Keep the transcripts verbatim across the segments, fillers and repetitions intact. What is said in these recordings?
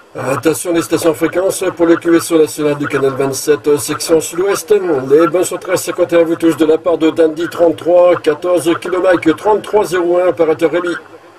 Attention les stations fréquences pour le Q S O national du canal vingt-sept, section sud-ouest. Les bonnes sont treize cinquante et un vous tous de la part de Dandy trente-trois, quatorze kilomètres trente-trois zéro un, opérateur Rémi.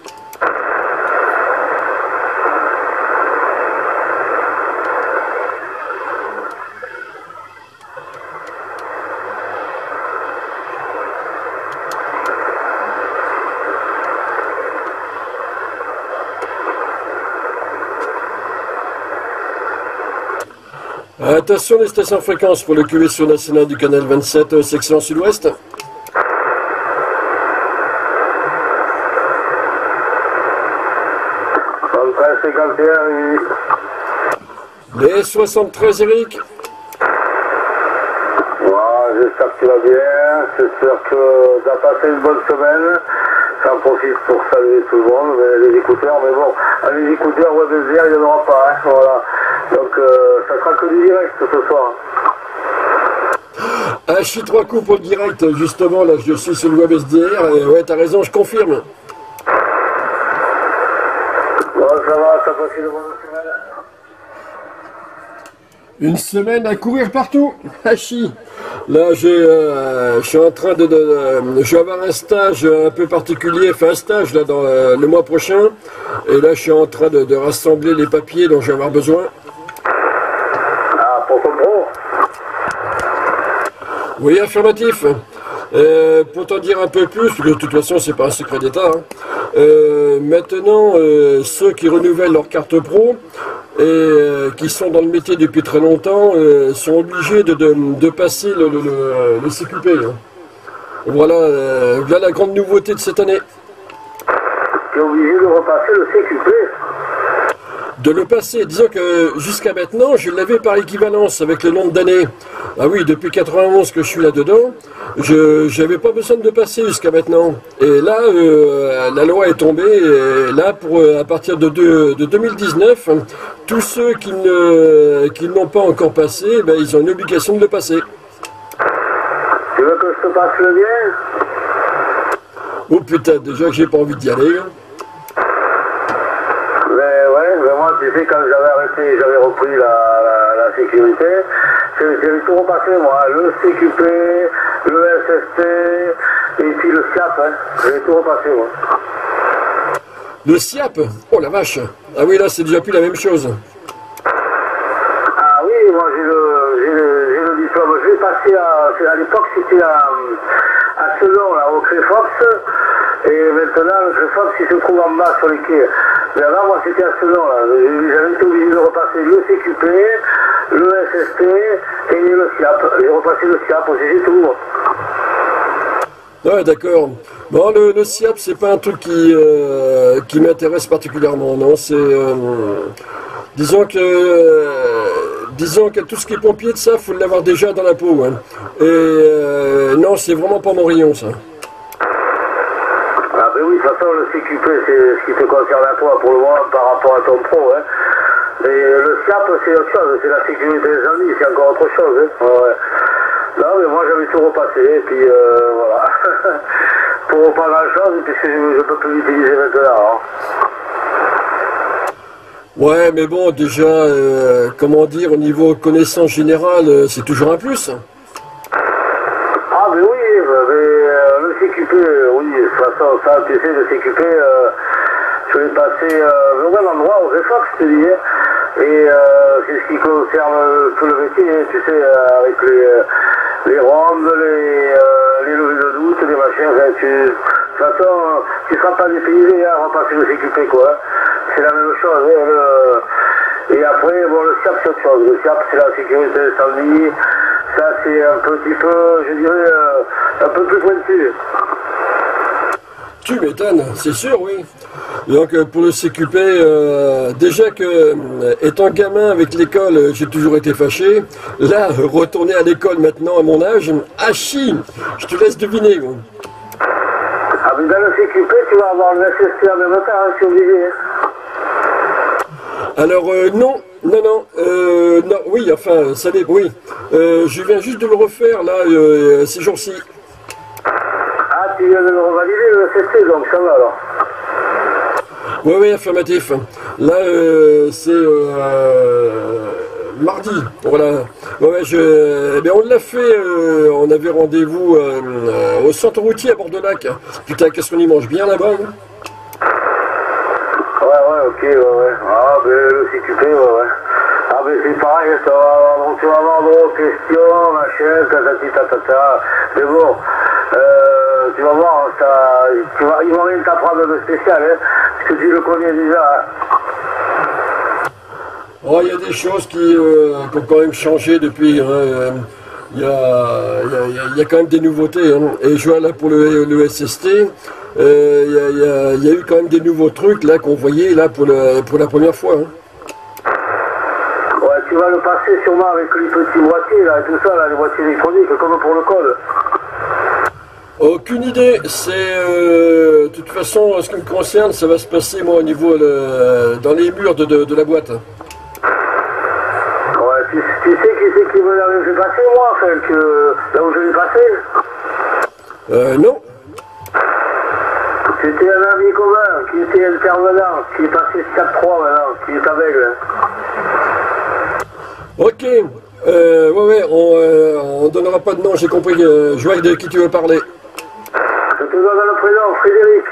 Attention les stations fréquences pour le Q S O national du canal vingt-sept, section sud-ouest. Les soixante-treize Eric. Voilà, j'espère que tu vas bien, j'espère que tu as passé une bonne semaine. J'en profite pour saluer tout le monde, les écouteurs, mais bon, les écouteurs web S D R, il n'y en aura pas, hein, voilà. Donc euh, ça sera que du direct ce soir. Ah, je suis trois coups pour le direct, justement, là je suis sur le web S D R, et ouais, t'as raison, je confirme. Bon, ça va, ça passe une bonne semaine. Une semaine à courir partout, hachi. Là, j'ai, euh, je suis en train de, de, de, je vais avoir un stage un peu particulier, enfin un stage là dans euh, le mois prochain, et là, je suis en train de, de rassembler les papiers dont je vais avoir besoin. Ah, pour ton pro? Oui, affirmatif. Euh, pour t'en dire un peu plus, parce que de toute façon, c'est pas un secret d'État. Hein. Euh, maintenant, euh, ceux qui renouvellent leur carte pro et euh, qui sont dans le métier depuis très longtemps euh, sont obligés de, de, de passer le, le, le, le C Q P. Hein. Voilà, euh, voilà la grande nouveauté de cette année. Tu es obligé de repasser le C Q P? De le passer, disons que jusqu'à maintenant, je l'avais par équivalence avec le nombre d'années. Ah oui, depuis quatre-vingt-onze que je suis là-dedans, je n'avais pas besoin de passer jusqu'à maintenant. Et là, euh, la loi est tombée, et là, pour, à partir de, de, de deux mille dix-neuf, tous ceux qui ne qui n'ont pas encore passé, ben, ils ont une obligation de le passer. Tu veux que je te passe le lien? Oh putain, déjà que j'ai pas envie d'y aller. Tu sais, quand j'avais arrêté, j'avais repris la, la, la sécurité, j'avais tout repassé, moi, le C Q P, le S S T, et puis le S I A P, hein. J'avais tout repassé, moi. Le S I A P? Oh la vache! Ah oui, là, c'est déjà plus la même chose. Ah oui, moi, j'ai le, j'ai le, j'ai le diplôme. Je l'ai passé à, à l'époque, c'était à, à Selon, là, au Créfox, et maintenant, le Créfox, il se trouve en bas sur les quais. Mais avant, moi, c'était à Selon, là. J'avais été obligé de repasser le C Q P, le S S T et le S I A P. J'ai repassé le S I A P, j'ai tout. Ouais, d'accord. Bon, le, le S I A P, c'est pas un truc qui, euh, qui m'intéresse particulièrement, non. C'est... Euh, disons que... Euh, disons que tout ce qui est pompier de ça, faut l'avoir déjà dans la peau. Hein. Et euh, non, c'est vraiment pas mon rayon, ça. Ah ben oui, de toute façon, le C Q P, c'est ce qui te concerne à toi pour le moment par rapport à ton pro. Hein. Et le S I A P, c'est autre chose, c'est la sécurité des amis, c'est encore autre chose. Hein. Ouais. Non, mais moi, j'avais tout repassé, et puis euh, voilà. Pour pas grand-chose, puisque je ne peux plus l'utiliser maintenant. Hein. Ouais, mais bon, déjà, euh, comment dire, au niveau connaissance générale, euh, c'est toujours un plus. Ah, mais oui, mais euh, le C Q P, oui, de toute façon, ça, tu sais, le C Q P, euh, je l'ai passé euh, au même endroit, au Réfox, je te dis, hein. Et euh, c'est ce qui concerne tout le métier, hein, tu sais, euh, avec les, les rondes, les, euh, les levées de doute, les machins, hein, tu, de toute façon, tu ne seras pas dépaysé à repasser le C Q P, quoi. Hein. C'est la même chose, hein, le, et après, bon, le S I A P, c'est autre chose. Le S I A P, c'est la sécurité incendie. Ça, c'est un petit peu, je dirais, euh, un peu plus pointu. Tu m'étonnes, c'est sûr, oui. Donc euh, pour le C Q P, euh, déjà que, euh, étant gamin avec l'école, euh, j'ai toujours été fâché. Là, retourner à l'école maintenant à mon âge, ah chi, je te laisse deviner. Bon. Ah, mais dans le C Q P, tu vas avoir le S S T en même temps, hein, c'est obligé. Alors euh, non, non, non, euh, non, oui, enfin, ça dépend, oui. Euh, je viens juste de le refaire, là, euh, ces jours-ci. Ah, tu viens de le revalider, le S S T, donc ça va alors. Oui, oui, affirmatif. Là, euh, c'est euh, mardi. Voilà. Ouais, ouais, je, eh bien, on l'a fait. Euh, on avait rendez-vous euh, euh, au centre routier à Bord-de-Lac. Putain, qu'est-ce qu'on y mange bien là-bas, hein? Ouais, ouais, ok, ouais, ouais. Ah, ben le C Q P, ouais, ouais. Ah, ben c'est pareil, ça va, donc tu vas avoir d'autres questions, machin, tatati tatata. Mais bon, euh, tu vas voir, ça, tu vas, ils vont rien t'apprendre de spécial, hein, parce que tu le connais déjà. Hein. Oh, il y a des choses qui, euh, qui ont quand même changé depuis. Hein. Il y, a, il, y a, il y a quand même des nouveautés. Hein. Et je vois là pour le, le S S T, euh, il, y a, il, y a, il y a eu quand même des nouveaux trucs là qu'on voyait là pour, le, pour la première fois. Hein. Ouais, tu vas le passer sûrement avec les petits boîtiers là et tout ça, là, les boîtiers électroniques, comme pour le code. Aucune idée. C'est euh, de toute façon, en ce qui me concerne, ça va se passer moi au niveau le, dans les murs de, de, de la boîte. Tu, tu sais qui c'est qui me l'avait fait passer, moi, enfin, que, là où je l'ai passé? Euh, non. C'était un ami commun qui était intervenant, qui est passé quatre trois maintenant, qui est aveugle. Ok. Euh, ouais, ouais, on, euh, on donnera pas de nom, j'ai compris. Euh, je vois de qui tu veux parler. Je te donne le prénom, Frédéric.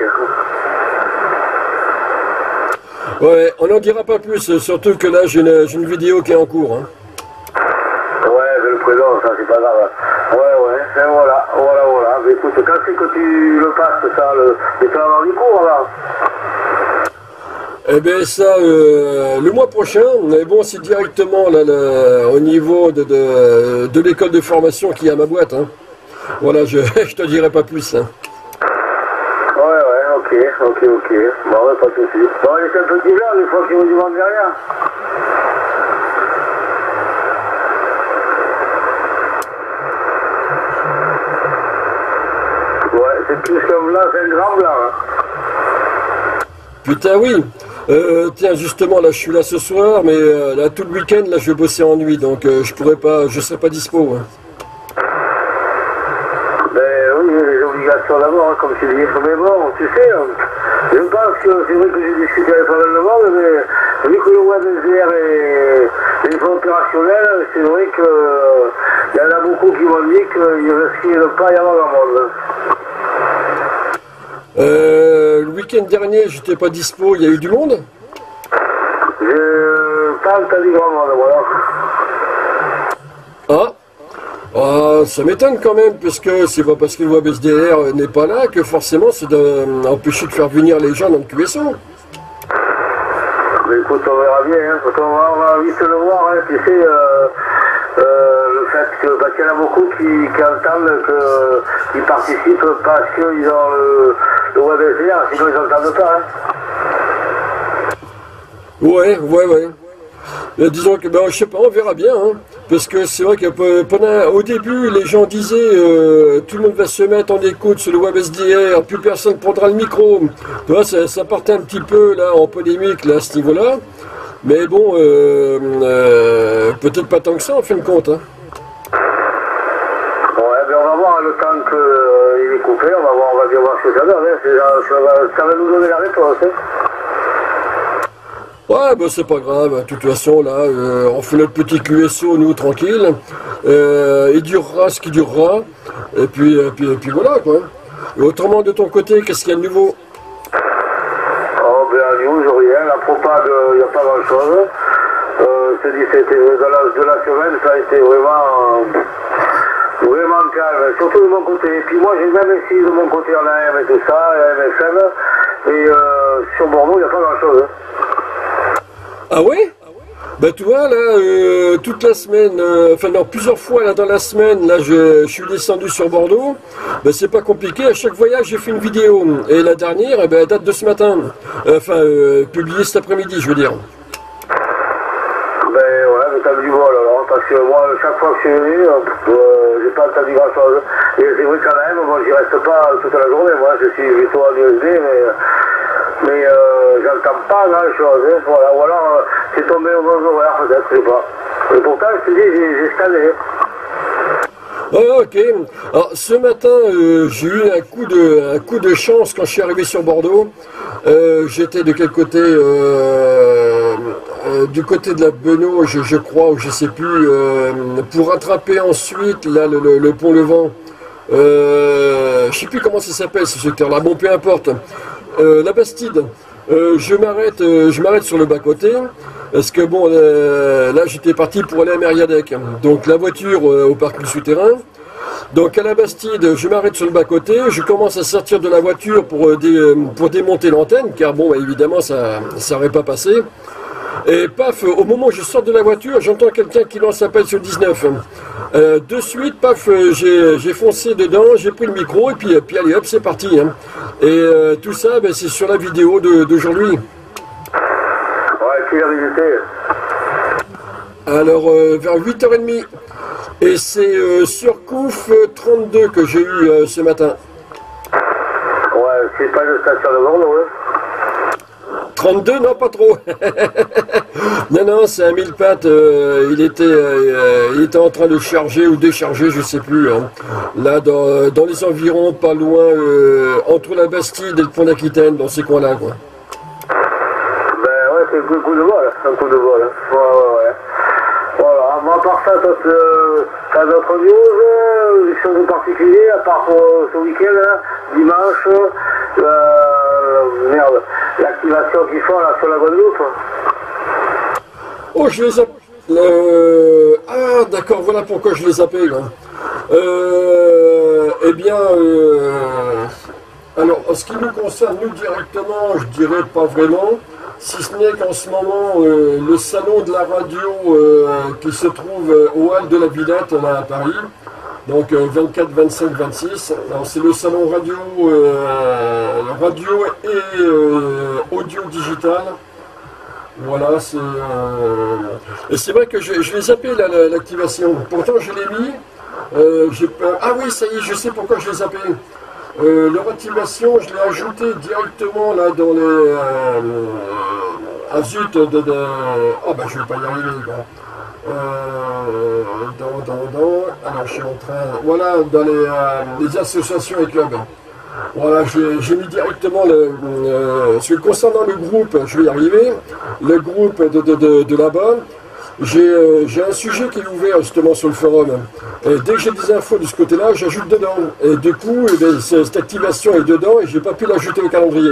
Ouais, on n'en dira pas plus, surtout que là, j'ai une, une vidéo qui est en cours. Hein. Ouais, le prénom, ça, c'est pas grave. Ouais, ouais, et voilà, voilà, voilà. Mais écoute, quand c'est que tu le passes, ça, le... et tu vas avoir du cours, là? Eh bien, ça, euh, le mois prochain, mais bon, c'est directement là, le, au niveau de, de, de l'école de formation qui est à ma boîte. Hein. Voilà, je, je te dirai pas plus. Hein. Ouais, ouais, ok, ok, ok. Bon, ouais, pas de soucis. Bon, il est un petit blanc, des fois qu'il vous demande rien. Ouais, c'est plus comme là, c'est un grand blanc. Hein. Putain, oui. Euh, tiens, justement, là, je suis là ce soir, mais euh, là, tout le week-end, là, je vais bosser en nuit, donc euh, je pourrais pas, je serai pas dispo. Hein. Ben oui, les obligations d'abord, hein, comme tu dis. Mais bon, tu sais, hein, je pense que c'est vrai que j'ai discuté avec pas mal de monde, mais vu que le web S D R est, est pas opérationnel, c'est vrai que euh, y en a beaucoup qui m'ont dit qu'il ne risquait de pas y avoir grand monde. Euh, le week-end dernier, j'étais pas dispo, il y a eu du monde? J'ai pas entendu grand monde, voilà. Ah, ah ça m'étonne quand même, parce que c'est pas parce que le web S D R n'est pas là que forcément c'est d'empêcher de faire venir les gens dans le Q S O. Mais écoute, on verra bien, hein, parce qu'on va, on va vite le voir, hein, tu sais, euh, euh, le fait que, parce qu'il y en a beaucoup qui, qui entendent que, qui participent parce qu'ils ont le, le web S D R, sinon ils n'entendent pas, hein. Ouais, ouais, ouais. Mais disons que, ben, je sais pas, on verra bien, hein, parce que c'est vrai que pendant, au début, les gens disaient, euh, tout le monde va se mettre en écoute sur le web S D R, plus personne prendra le micro. Tu vois, ça, ça partait un petit peu là en polémique là à ce niveau-là, mais bon, euh, euh, peut-être pas tant que ça en fin de compte. Hein. Ouais, ben on va voir le temps qu'il euh, est coupé, on va voir, on va bien voir ce que ça donne, hein. Ça, ça, va, ça va nous donner la réponse. Hein. Ouais, bah c'est pas grave, de toute façon, là, euh, on fait notre petit Q S O, nous, tranquille. Euh, il durera ce qui durera. Et puis, et puis, et puis voilà, quoi. Et autrement, de ton côté, qu'est-ce qu'il y a de nouveau? Oh, ben à news, rien. La propade, il n'y a pas grand-chose. Euh, je te dis, c'était de la, de la semaine, ça a été vraiment, euh, vraiment calme. Surtout de mon côté. Et puis moi, j'ai même essayé de mon côté en A M et tout ça, en F M. Et euh, sur Bordeaux, il n'y a pas grand-chose. Hein. Ah ouais? Bah tu vois là, euh, toute la semaine, euh, enfin non, plusieurs fois là dans la semaine, là je, je suis descendu sur Bordeaux, bah c'est pas compliqué, à chaque voyage j'ai fait une vidéo, et la dernière, eh ben, elle date de ce matin, enfin euh, publiée cet après-midi je veux dire. Ben ouais, mais t'as du bol alors, parce que moi chaque fois que je suis venu, euh, j'ai pas entendu grand chose, et c'est vrai quand même, bon j'y reste pas toute la journée, moi je suis plutôt en U S B, mais... Mais euh, j'entends pas grand chose, hein, voilà, ou alors euh, c'est tombé au bon horaire peut-être, je sais pas. Et pourtant je te dis, j'ai scanné. Ah, ok. Alors, ce matin, euh, j'ai eu un coup, de, un coup de chance quand je suis arrivé sur Bordeaux. Euh, J'étais de quel côté euh, euh, Du côté de la Benoît, je, je crois, ou je sais plus, euh, pour rattraper ensuite là, le, le, le pont Levant. Euh, je sais plus comment ça s'appelle ce secteur-là. Bon, peu importe. Euh, la Bastide. Euh, je m'arrête, euh, je m'arrête sur le bas côté. Parce que bon, euh, là j'étais parti pour aller à Mériadec. Donc la voiture euh, au parking souterrain. Donc à la Bastide, je m'arrête sur le bas-côté, je commence à sortir de la voiture pour, euh, dé, euh, pour démonter l'antenne, car bon, bah, évidemment, ça n'aurait pas passé. Et paf, au moment où je sors de la voiture, j'entends quelqu'un qui lance appel sur dix-neuf. Euh, de suite, paf, j'ai foncé dedans, j'ai pris le micro, et puis, puis allez hop, c'est parti. Hein. Et euh, tout ça, bah, c'est sur la vidéo d'aujourd'hui. Ouais, qui a visité? Alors, euh, vers huit heures trente. Et c'est euh, sur Couf trente-deux que j'ai eu euh, ce matin. Ouais, c'est pas une station de Bordeaux, hein? trente-deux, non, pas trop. non, non, c'est un mille pattes. Euh, il, était, euh, il était en train de charger ou décharger, je sais plus. Hein. Là, dans, dans les environs, pas loin, euh, entre la Bastide et le pont d'Aquitaine, dans ces coins-là, quoi. Ben ouais, c'est un coup, coup de vol, un coup de vol. Hein. Ouais, ouais, ouais. Voilà, à part ça, t'as d'autres news, euh, des choses particulières, à part euh, ce week-end, hein, dimanche, euh, merde, l'activation qu'ils font là sur la Guadeloupe. Oh, je les appelle. Euh... Ah, d'accord, voilà pourquoi je les appelle. Euh... Eh bien, euh... alors, en ce qui nous concerne, nous directement, je dirais pas vraiment. Si ce n'est qu'en ce moment, euh, le salon de la radio euh, qui se trouve euh, au hall de la Villette, là à Paris, donc euh, vingt-quatre, vingt-cinq, vingt-six, c'est le salon radio, euh, radio et euh, audio digital. Voilà, c'est euh, et c'est vrai que je, je l'ai zappé l'activation. Pourtant, je l'ai mis. Euh, peur. Ah oui, ça y est, je sais pourquoi je l'ai zappé. Euh, leur activation, je l'ai ajouté directement là dans les euh, ah zut de, de, de oh ben je vais pas y arriver là. Euh, dans, dans, dans alors je suis en train voilà dans les, euh, les associations et clubs. Voilà, j'ai mis directement le euh, parce que concernant le groupe, je vais y arriver, le groupe de, de, de, de là-bas. J'ai euh, un sujet qui est ouvert justement sur le forum. Et dès que j'ai des infos de ce côté-là, j'ajoute dedans. Et du coup, eh bien, cette activation est dedans et je n'ai pas pu l'ajouter au calendrier. Ouais,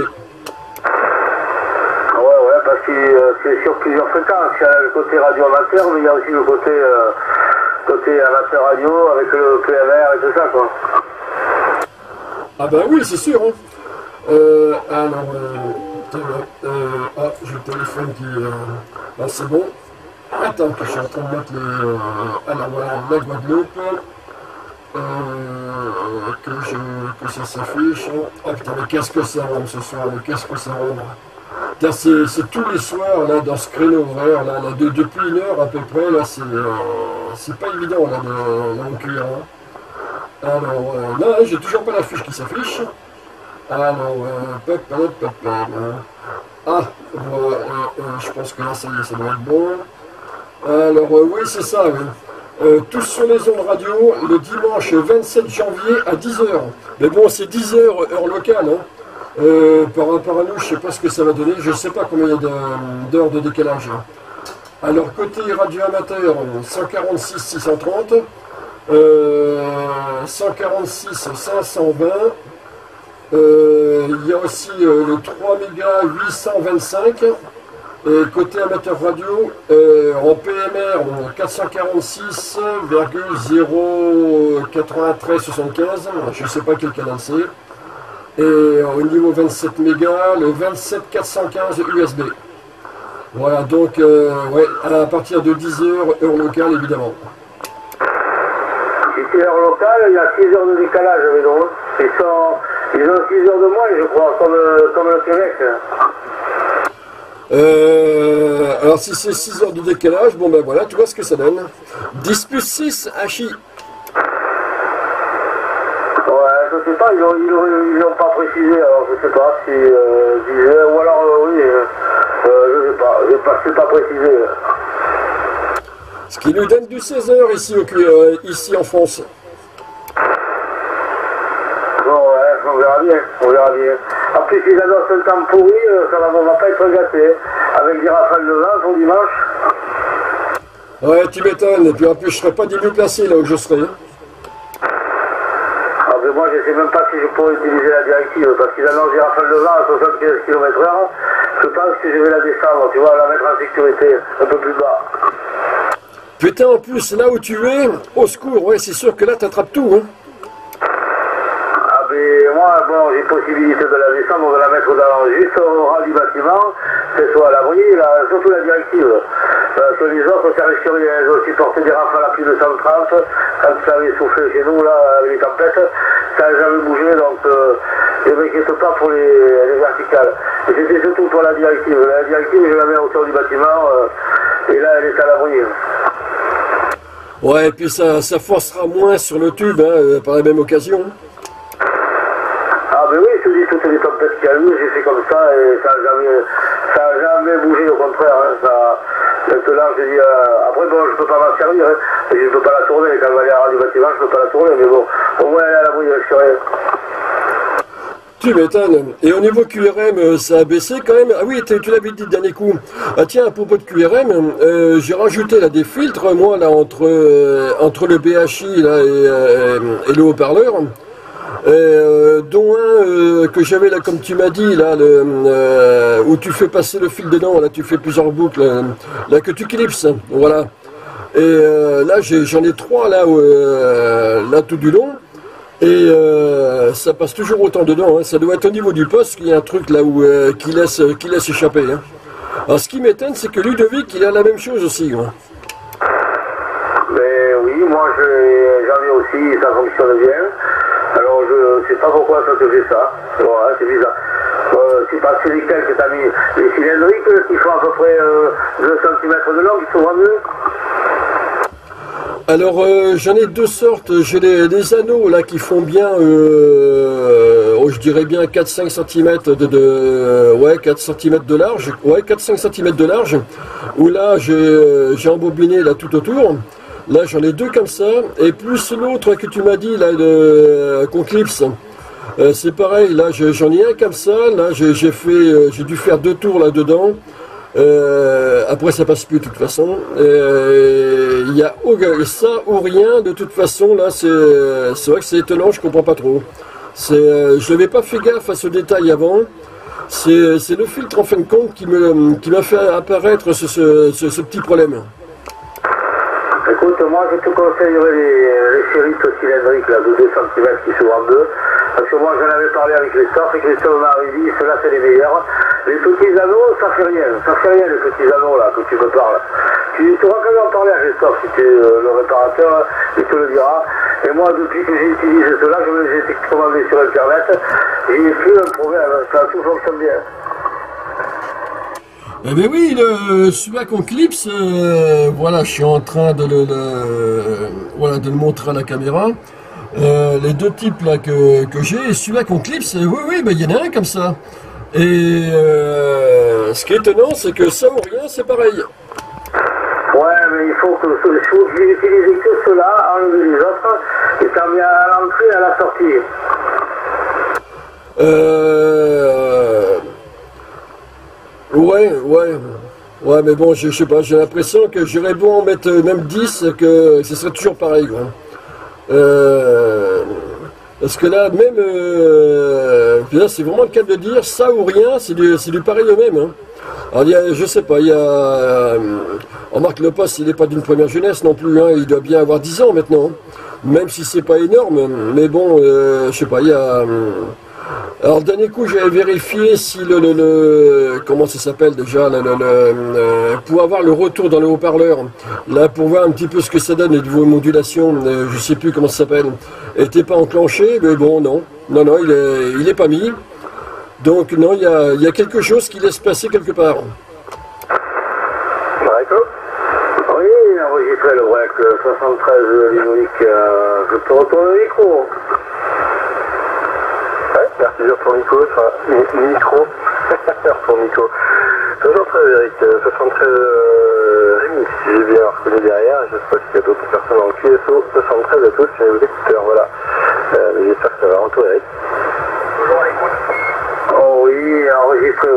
ouais, parce que euh, c'est sur plusieurs fréquences. Il y a le côté radio amateur, mais il y a aussi le côté, euh, côté amateur radio avec le P M R et tout ça, quoi. Ah ben oui, c'est sûr. Hein. Euh, alors, euh, euh, ah, j'ai le téléphone qui... Euh, là, c'est bon. Attends, que je suis en train de mettre les... Euh, alors voilà, la Guadeloupe. Euh, que, je, que ça s'affiche. Ah putain, mais qu'est-ce que ça rend ce soir? Qu'est-ce que ça rend? C'est tous les soirs, là, dans ce créneau horaire, là, là de, depuis une heure à peu près, là, c'est euh, pas évident, là, de m'encuire. Hein. Alors, euh, là, j'ai toujours pas la fiche qui s'affiche. Alors, euh, pop, pop, pop, pop, ah, voilà, euh, euh, je pense que là, ça y est, ça doit être bon. Alors, euh, oui, c'est ça, oui. Euh, tous sur les ondes radio, le dimanche vingt-sept janvier à dix heures. Mais bon, c'est dix heures, heure locale, hein. Euh, par rapport à nous, je ne sais pas ce que ça va donner, je ne sais pas combien il y a d'heures de, de décalage. Alors, côté radio amateur, cent quarante-six six cent trente, euh, cent quarante-six cinq cent vingt, euh, il y a aussi euh, le trois mégas huit cent vingt-cinq. Et côté amateur radio, euh, en P M R, quatre cent quarante-six virgule zéro quatre-vingt-treize soixante-quinze, je ne sais pas quel canal c'est. Et au niveau vingt-sept mégas, le vingt-sept quatre cent quinze U S B. Voilà, donc euh, ouais, à partir de dix heures, heure locale évidemment. Si c'est heure locale, il y a six heures de décalage, mais non. Ils, sont, ils ont six heures de moins, je crois, comme, comme le Québec. Euh, alors si c'est six heures de décalage, bon ben voilà, tu vois ce que ça donne. dix plus six, Hachi. Ouais, je sais pas, ils l'ont pas précisé, alors je sais pas si euh, disait, ou alors euh, oui, euh, euh, je sais pas, je sais pas, c'est pas précisé. Ce qui nous donne du seize heures ici, au, euh, ici en France. bien, on verra bien. En plus, ils annoncent un temps pourri, ça va, on va pas être gâté. Avec des rafales de vent pour dimanche. Ouais, tu m'étonnes. Et puis en plus, je serais pas du mieux placé là où je serais. Ah, mais moi, je sais même pas si je pourrais utiliser la directive, parce qu'ils annoncent des rafales de vent à soixante-quinze kilomètres heure. Je pense que je vais la descendre, tu vois, la mettre en sécurité, un peu plus bas. Putain, en plus, là où tu es, au secours, ouais, c'est sûr que là, t'attrapes tout, hein. Ah, mais moi, bon, j'ai possibilité de la descendre, de la mettre dans, juste au rang du bâtiment, que ce soit à l'abri, surtout la directive. Parce que les autres, ça risque rien, elles ont supporté des rafales à plus de cent trente, quand ça avait soufflé chez nous, là, avec les tempêtes, ça n'a jamais bougé, donc euh, je ne m'inquiète pas pour les, les verticales. Et c'était surtout pour la directive. La directive, je la mets autour du bâtiment, euh, et là, elle est à l'abri. Ouais, et puis ça, ça forcera moins sur le tube, hein, par la même occasion. Ah ben oui, je te dis, toutes les tempêtes qu'il y a eu, j'ai fait comme ça, et ça n'a jamais, ça a jamais bougé, au contraire. Hein, ça, maintenant, je dis, euh, après, bon, je peux pas m'en servir, hein, je ne peux pas la tourner, quand elle va aller à du bâtiment, je ne peux pas la tourner, mais bon, au moins, elle est à l'abri, elle risque rien. Tu m'étonnes. Et au niveau Q R M, ça a baissé quand même. Ah oui, tu l'avais dit le dernier coup. Ah tiens, à propos de Q R M, euh, j'ai rajouté là des filtres, moi, là, entre, euh, entre le B H I là, et, euh, et le haut-parleur. Euh, dont un euh, que j'avais là, comme tu m'as dit, là, le, euh, où tu fais passer le fil dedans, là, tu fais plusieurs boucles, là, là que tu clipses, voilà. Et euh, là, j'en ai, ai trois, là, euh, là, tout du long. Et euh, ça passe toujours autant dedans, hein. Ça doit être au niveau du poste qu'il y a un truc là où euh, qui laisse, qui laisse échapper. Hein. Alors ce qui m'étonne, c'est que Ludovic, il a la même chose aussi. Hein. Mais oui, moi j'en ai aussi, ça fonctionne bien. Alors je sais pas pourquoi ça te fait ça. Voilà, c'est bizarre. Euh, c'est pas c'est lesquels que tu as mis les cylindriques qui font à peu près euh, deux centimètres de long, qui sont mieux. Alors euh, j'en ai deux sortes, j'ai des, des anneaux là qui font bien, euh, oh, je dirais bien quatre à cinq centimètres de, de euh, ouais, quatre centimètres de large, ouais quatre à cinq centimètres de large, où là j'ai euh, j'ai embobiné là tout autour, là j'en ai deux comme ça, et plus l'autre que tu m'as dit là, de qu'on clipse, euh, c'est pareil, là j'en ai un comme ça, là j'ai fait, euh, j'ai dû faire deux tours là dedans. Euh, après ça passe plus de toute façon. Il euh, y a ça ou rien de toute façon là. C'est vrai que c'est étonnant, je comprends pas trop. Euh, je n'avais pas fait gaffe à ce détail avant. C'est le filtre en fin de compte qui me qui m'a fait apparaître ce, ce, ce, ce petit problème. Écoute, moi je te conseillerais les, les sérites cylindriques là, de deux centimètres qui s'ouvrent en deux. Parce que moi j'en avais parlé avec les stores et que les stores m'avaient dit ceux-là c'est les meilleurs. Les petits anneaux, ça fait rien, ça fait rien les petits anneaux là que tu me parles. Tu pourras quand même en parler à Christophe si tu es euh, le réparateur, il te le dira. Et moi depuis que j'utilise cela, je me les ai commandés sur internet, j'ai plus un problème, ça tout fonctionne bien. Eh bien oui, celui-là qu'on clipse, euh, voilà, je suis en train de le, le, voilà, de le montrer à la caméra. Euh, les deux types là que, que j'ai, celui-là qu'on clipse, oui, oui, ben, il y en a un comme ça. Et euh, ce qui est étonnant, c'est que ça ou rien, c'est pareil. Ouais, mais il faut que il faut utiliser que cela, enlever les autres, et ça met à l'entrée et à la sortie. Euh... Ouais, ouais. Ouais, mais bon, je, je sais pas, j'ai l'impression que j'aurais beau en mettre même dix, que ce serait toujours pareil, quoi. Euh... Parce que là, même, euh, c'est vraiment le cas de dire, ça ou rien, c'est du, du pareil au même. Hein. Alors, il y a, je sais pas, il y a... Euh, on remarque le poste, il n'est pas d'une première jeunesse non plus, hein, il doit bien avoir dix ans maintenant. Même si c'est pas énorme, mais bon, euh, je sais pas, il y a... Euh, alors, dernier coup, j'avais vérifié si le... le, le comment ça s'appelle déjà le, le, le, euh, pour avoir le retour dans le haut-parleur, là, pour voir un petit peu ce que ça donne, les niveaux de modulation, euh, je sais plus comment ça s'appelle, n'était pas enclenché, mais bon, non. Non, non, il est, il est pas mis. Donc, non, il y a, il y a quelque chose qui laisse passer quelque part. D'accord. Oui, enregistré le break soixante-treize Linoïc, euh, je te retourne le micro. Ouais, merci sur ton micro, enfin, micro, sur ton micro. soixante-treize Eric, soixante-treize euh, Rémi, si j'ai bien reconnu derrière, je sais pas s'il y a d'autres personnes en Q S O, soixante-treize à tous, c'est vos écouteurs, voilà. Euh, mais j'espère que ça va, retour Eric.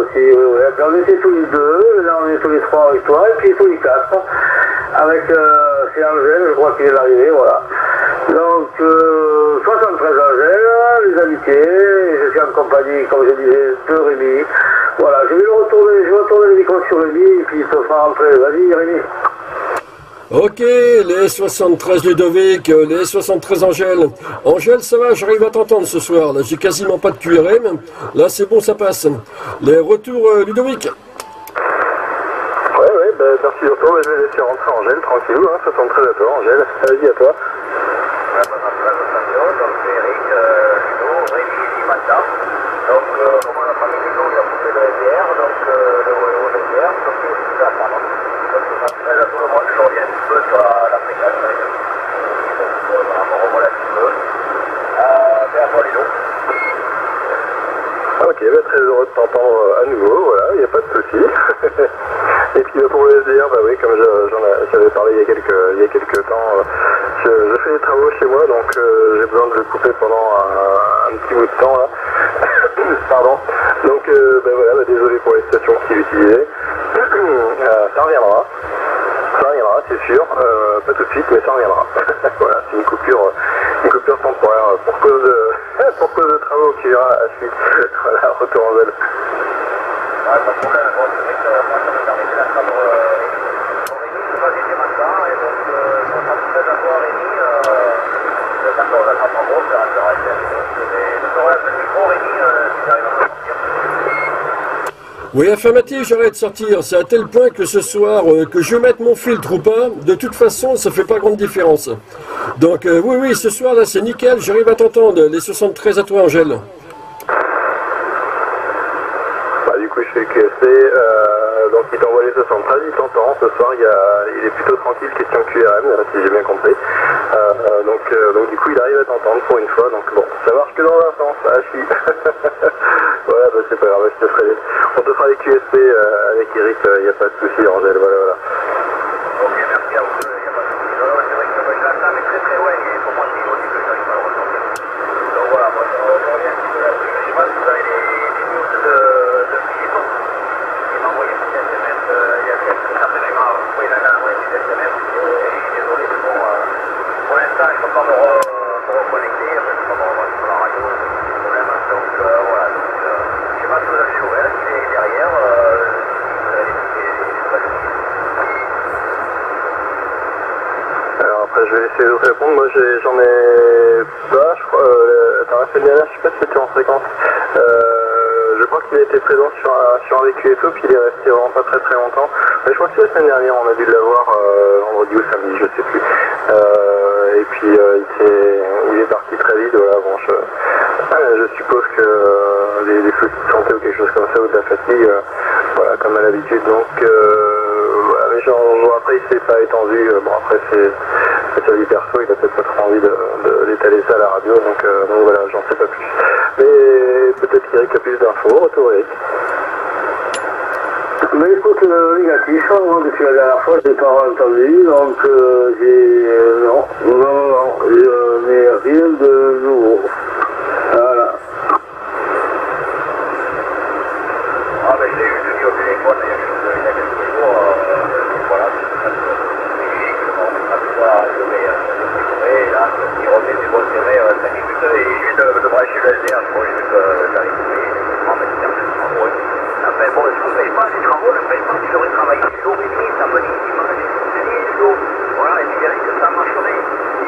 aussi, oui, oui. Puis on était tous les deux, là on est tous les trois avec toi, et puis tous les quatre, avec, euh, c'est Angèle, je crois qu'il est arrivé, voilà. Donc, euh, soixante-treize Angèle, les amitiés, je suis en compagnie, comme je disais, de Rémi. Voilà, je vais le retourner, je vais retourner le micro sur Rémi, et puis il te fera rentrer. Vas-y, Rémi. Ok, les soixante-treize Ludovic, les soixante-treize Angèle. Angèle, ça va, j'arrive à t'entendre ce soir. Là, j'ai quasiment pas de Q R M. Là, c'est bon, ça passe. Les retours, euh, Ludovic. Ouais, ouais, bah, merci de retour. Je vais laisser rentrer Angèle, tranquillou, hein, soixante-treize à toi, Angèle. Vas-y, à toi. soixante-treize donc c'est Eric, euh, Ludo, Rémi, Dimata. Donc, euh, comme on a pas mis Ludo, il a coupé le S D R, donc euh, le S D R, donc il est là, pardon. Donc, soixante-treize à tout le monde, je reviens un petit peu sur la fréquence, donc on va revoler un petit peu. Euh, mais à toi, Ludo. Ok, bah, très heureux de t'entendre à nouveau, voilà, il n'y a pas de souci. Et puis pour le S D R, bah oui, comme j'avais parlé il y a quelques, il y a quelques temps, je, je fais des travaux chez moi, donc euh, j'ai besoin de le couper pendant un, un petit bout de temps là. Pardon. Donc euh, bah, voilà, bah, désolé pour les stations qui l'utilisaient. euh, ça reviendra. Ça reviendra, c'est sûr. Euh, pas tout de suite, mais ça reviendra. Voilà, c'est une coupure, une coupure temporaire pour cause de, pour cause de travaux qui ira à suite. Voilà, retour en zone. Ouais, pas de problème, bon, c'est vrai que moi ça me permettait d'atteindre euh, Rémi, je pas des matin, et donc soixante-treize à toi Rémi, euh, quatorze à trente en gros, ça restera assez à mais je te relâche le micro Rémi, euh, si j'arrive à m'en sortir. Oui, affirmatif, j'arrête de sortir. C'est à tel point que ce soir, euh, que je mette mon filtre ou pas, de toute façon, ça fait pas grande différence. Donc, euh, oui, oui, ce soir, là, c'est nickel, j'arrive à t'entendre. Les soixante-treize à toi, Angèle. Bah, du coup, je fais Q S C, euh, donc il t'envoie les soixante-treize, il t'entend. Ce soir, il, y a, il est plutôt tranquille, question Q R M, si j'ai bien compris. Euh, donc, euh, donc, du coup, il arrive à t'entendre pour une fois. Donc, bon, ça marche que dans un sens, ah, si. Voilà, bah, c'est pas grave, je te ferai. On te fera les Q S C euh, avec Eric, il euh, n'y a pas de souci, Angèle, voilà, voilà. Ok, merci à vous, il n'y a pas de souci. Non, c'est vrai que moi, je l'attends, mais très très loin, et pour moi, c'est ironique que j'arrive pas à le ressortir. Donc voilà, moi, je reviens un petit peu là-dessus. Je sais pas si vous avez les, les news de, de Philippe. Il m'a envoyé un petit S M S, euh, il y a quelques certainement, oui, il en a envoyé un petit S M S, et je suis désolé, mais bon, euh, pour l'instant, je ne peux pas me, re, me reconnecter, en fait, je ne peux pas me remettre sur la radio, c'est un petit problème. Donc euh, voilà, donc, euh, je ne sais pas si vous avez Joël qui est derrière, euh, si vous avez les, les, les papiers. Alors après, je vais essayer de te répondre. Moi, j'en ai, ai pas, je crois. Euh, attends, la semaine dernière, je sais pas si c'était en fréquence. Euh, je crois qu'il a été présent sur un, sur un vécu et tout, puis il est resté vraiment pas très très longtemps. Mais je crois que c'est la semaine dernière, on a dû l'avoir euh, vendredi ou samedi, je sais plus. Euh, et puis euh, il, est, il est parti très vite. Voilà, bon, je, je suppose que euh, des, des soucis de santé ou quelque chose comme ça, ou de la fatigue, euh, voilà, comme à l'habitude. Donc euh, voilà, mais genre, après il s'est pas étendu. Euh, bon, après c'est sa vie perso, il a peut-être pas trop envie de, de d'étaler ça à la radio, donc, euh, donc voilà, j'en sais pas plus. Mais peut-être qu'Eric a plus d'infos. Retour Eric. Mais écoute, euh, négatif, hein, moi, depuis la dernière fois, je n'ai pas entendu, donc euh, j'ai... Euh, non, non, non, non, je n'ai rien de nouveau. Voilà. Ah ben j'ai eu Denis au téléphone, il y a quelques jours, euh, voilà, c'est ça que je me remettra plus tard, je vais et là, il remet des bons serrés à cinq minutes, et juste de brancher le S D R, je crois juste d'arriver, je m'en mets bien, enfin bon, je ne paye pas les travaux, ne paye pas, il aurait travaillé jour et nuit, ça me dit, il m'a dit, c'est dit, jour, voilà, et tu verrais que ça marcherait.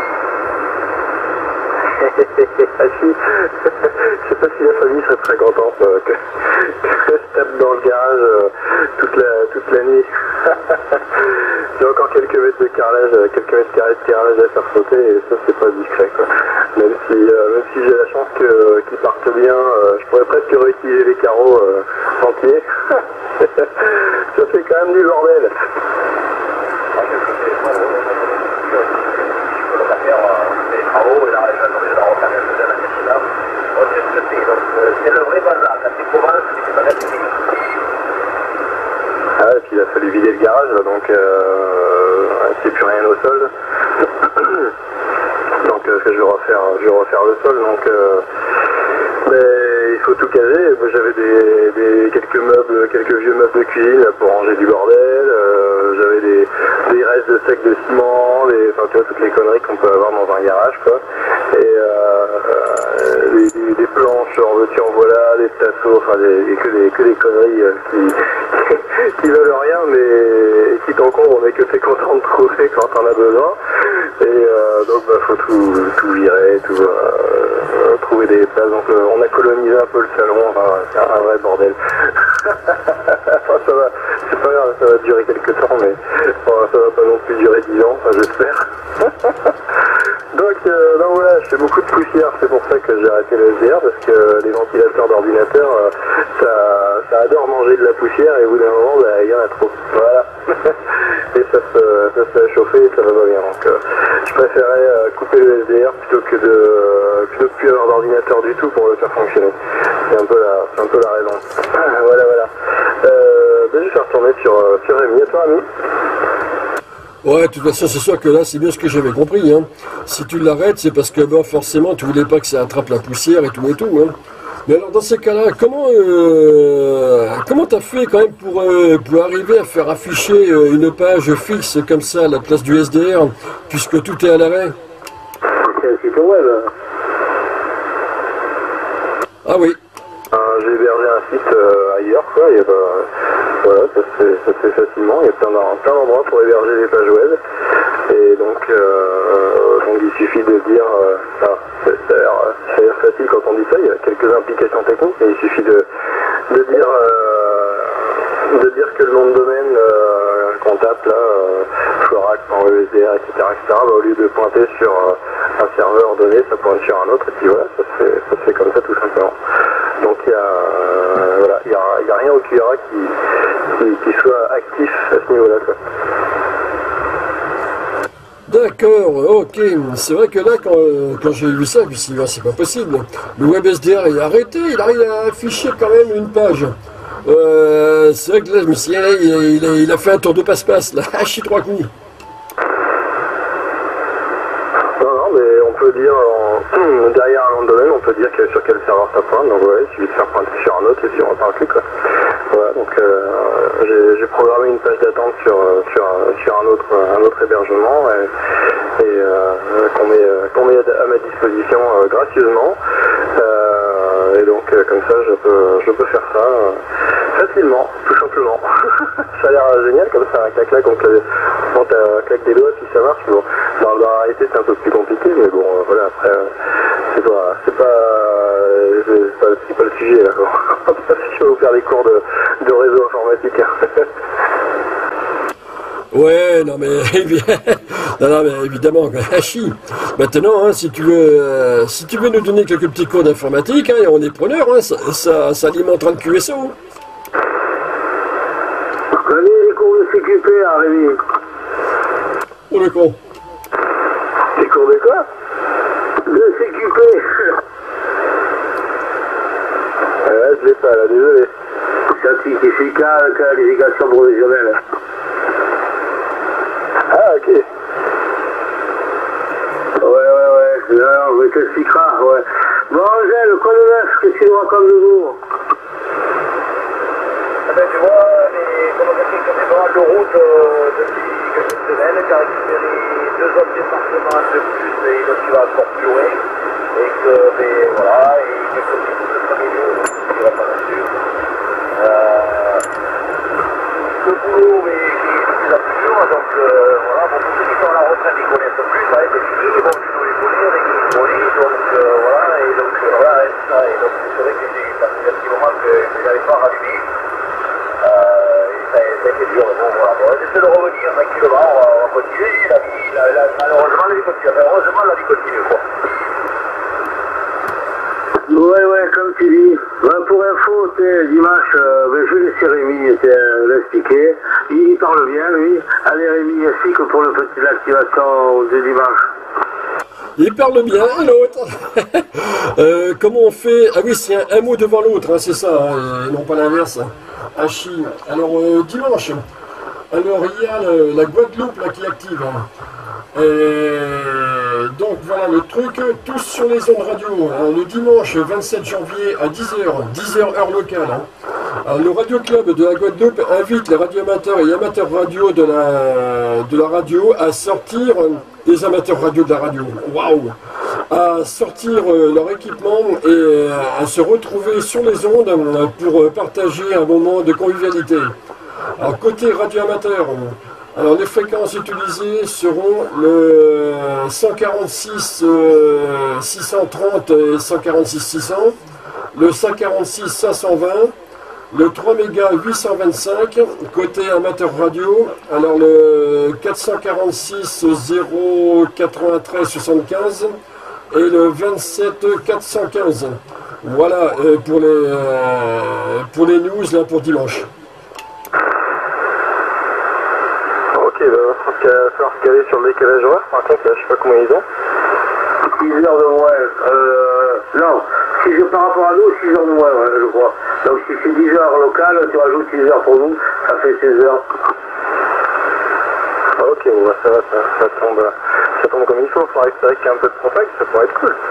Ah si, je sais pas si la famille serait très contente euh, que, que je tape dans le garage euh, toute, la, toute la nuit. J'ai encore quelques mètres de carrelage, quelques mètres carrés de carrelage à faire sauter, et ça c'est pas discret quoi. Même si, euh, même si j'ai la chance que, qu'ils partent bien, euh, je pourrais presque réutiliser les carreaux euh, entiers. Ça fait quand même du bordel. Travaux, et là, je vais tomber dans le carré de la là. On sait ce que c'est, donc c'est le vrai bazar. Quand c'est province, c'est pas la Ah, et puis il a fallu vider le garage, là, donc euh, il n'y a plus rien au sol. Donc euh, je vais refaire, je vais refaire le sol, donc euh, mais il faut tout caser. Moi j'avais des, des quelques meubles cuisine là, pour ranger du bordel, euh, j'avais des, des restes de sacs de ciment, des, enfin tu vois toutes les conneries qu'on peut avoir dans un garage quoi. Et euh, des, des, des planches en veux-tu en voilà, des tasseaux, enfin des, que, des, que des conneries euh, qui, qui valent rien mais qui t'encombrent mais que t'es content de trouver quand t'en as besoin. Et euh, donc bah faut tout, tout virer, tout euh, trouver des places. Donc euh, on a colonisé un peu le salon, enfin c'est un, un vrai bordel. Enfin ça va, c'est pas grave, ça va durer quelques temps mais bon, ça va pas non plus durer dix ans, enfin j'espère. Donc, euh, donc voilà, je fais beaucoup de poussière, c'est pour ça que j'ai arrêté le S D R, parce que les ventilateurs d'ordinateur, euh, ça, ça adore manger de la poussière et au bout d'un moment, bah, il y en a trop. Voilà. Et ça se, ça se fait chauffer et ça va pas bien. Donc euh, je préférais euh, couper le S D R plutôt que de euh, plutôt que plus avoir d'ordinateur du tout pour le faire fonctionner. C'est un peu la, c'est un peu la raison. Voilà, voilà. Euh, ben, je vais faire retourner sur, sur Rémi. À toi, Rémi. Ouais, de toute façon, c'est sûr que là, c'est bien ce que j'avais compris. Hein. Si tu l'arrêtes, c'est parce que bon, forcément, tu voulais pas que ça attrape la poussière et tout et tout. Hein. Mais alors, dans ces cas-là, comment euh, comment t'as fait quand même pour, euh, pour arriver à faire afficher euh, une page fixe comme ça à la place du S D R, puisque tout est à l'arrêt? C'est un site web. Ah oui. Euh, j'ai hébergé un site euh, ailleurs, quoi. Il y a pas, voilà, ça se fait, ça se fait facilement. Il y a plein d'en- plein d'endroits pour héberger des pages web. Et donc, euh, donc il suffit de dire, euh, enfin, ça, ça a l'air ça a l'air facile quand on dit ça. Il y a quelques implications techniques, mais il suffit de, de dire, euh, de dire que le nom de domaine euh, qu'on tape là, euh, Florac, E S D R, et cetera, et cetera, bah, au lieu de pointer sur euh, un serveur donné, ça pointe sur un autre. Et puis voilà, ça se fait, ça se fait comme ça tout simplement. Donc il y a, euh, voilà, il y a, il y a rien au Q R A qui, qui, qui soit actif à ce niveau-là, quoi. D'accord, ok. C'est vrai que là, quand, euh, quand j'ai vu ça, je me suis dit, ah, c'est pas possible. Le WebSDR il a arrêté, il arrive à afficher quand même une page. Euh, c'est vrai que là, je me suis dit, il, il, a, il a fait un tour de passe-passe, là, hachi trois coups. Non, non, mais on peut dire, en, derrière un nom de domaine, on peut dire que sur quel serveur ça pointe. Donc ouais, il suffit de faire pointer sur un autre et puis on repart plus, quoi. Voilà, donc euh, j'ai j'ai programmé une page d'attente sur, sur, sur un, autre, un autre hébergement et, et euh, qu'on met, qu'on met à ma disposition euh, gracieusement. Euh, et donc euh, comme ça, je peux, je peux faire ça euh, facilement, tout simplement. Ça a l'air génial comme ça, un clac-clac, on claque, on claque des doigts puis ça marche. Bon, dans, dans la réalité, c'est un peu plus compliqué, mais bon, euh, voilà, après, euh, c'est pas, c'est pas, euh, c'est pas, c'est pas le sujet, là. Je vais vous faire des cours de, de réseau informatique. Ouais, non mais, non, non, mais évidemment, hachi. Maintenant, hein, si tu veux, euh, si tu veux nous donner quelques petits cours d'informatique, hein, on est preneur, hein, ça, ça, ça alimentera le Q S O. Rémi, les cours de C Q P, hein, Rémi. Oh le con. Des cours de quoi? De C Q P. Ouais, je l'ai pas, là, désolé. Certificat de qualification professionnelle. Ah, ok. Ouais, ouais, ouais. Là, on t'expliquera, ouais. Bon, Angèle, quoi de neuf? Qu'est-ce qu'il nous raconte de nous? Eh ben, tu vois, les communautés qui ont fait pas mal de route euh, depuis quelques semaines, qui a récupéré deux autres départements de plus et donc tu vas encore plus loin. Et que, ben, voilà, et quelques petits de premier lieu, qui va pas là-dessus. Euh, le boulot, mais qui est de plus en plus dur, donc euh, voilà, bon, pour ceux qui sont à la retraite, ils connaissent plus, ça, c'est fini, bon, tu dois les bouger avec les polis, donc euh, voilà, et donc euh, voilà, et ça, et donc c'est vrai que j'ai passé un petit moment que je n'avais pas rallumé. Euh, et ça, ça a été dur, mais bon, voilà. Bon, j'essaie de revenir tranquillement, on va, on va continuer. La vie, la, la, malheureusement, la vie continue. Enfin, heureusement, la vie continue, quoi. Ouais, ouais, comme tu dis. Ben, pour info, t'es dimanche, euh, ben, je vais laisser Rémi euh, l'expliquer. Il, il parle bien, lui. Allez, Rémi, explique pour le petit l'activation de dimanche. Il parle bien, l'autre. euh, comment on fait? Ah oui, c'est un, un mot devant l'autre, hein, c'est ça, hein, et non pas l'inverse. Hachi. Alors, euh, dimanche, alors il y a le, la Guadeloupe là, qui est active. Hein. Et donc voilà le truc, tous sur les ondes radio. Hein, le dimanche vingt-sept janvier à dix heures, dix heures heure locale. Hein. Alors, le Radio Club de la Guadeloupe invite les radioamateurs et amateurs radio de la, de la radio à sortir, des amateurs radio de la radio, waouh, à sortir leur équipement et à se retrouver sur les ondes pour partager un moment de convivialité. Alors, côté radioamateur, alors les fréquences utilisées seront le cent quarante-six six cent trente et cent quarante-six six cents, le cent quarante-six cinq cent vingt, le trois méga huit cent vingt-cinq, côté amateur radio, alors le quatre cent quarante-six zéro quatre-vingt-treize soixante-quinze et le vingt-sept quatre cent quinze. Voilà euh, pour, les, euh, pour les news là pour dimanche. Ok, bah, il va falloir se caler sur le décalage horaire, par contre, là, je sais pas combien ils ont. six heures de moins. Euh, non, si je par rapport à nous, six heures de moins, ouais, je crois. Donc si c'est dix heures local, tu rajoutes six heures pour nous, ça fait seize heures. Ah, ok, bon, bah, ça va, ça, ça, tombe, ça tombe comme il faut. Il faudra espérer qu'il y ait un peu de contact, ça pourrait être cool.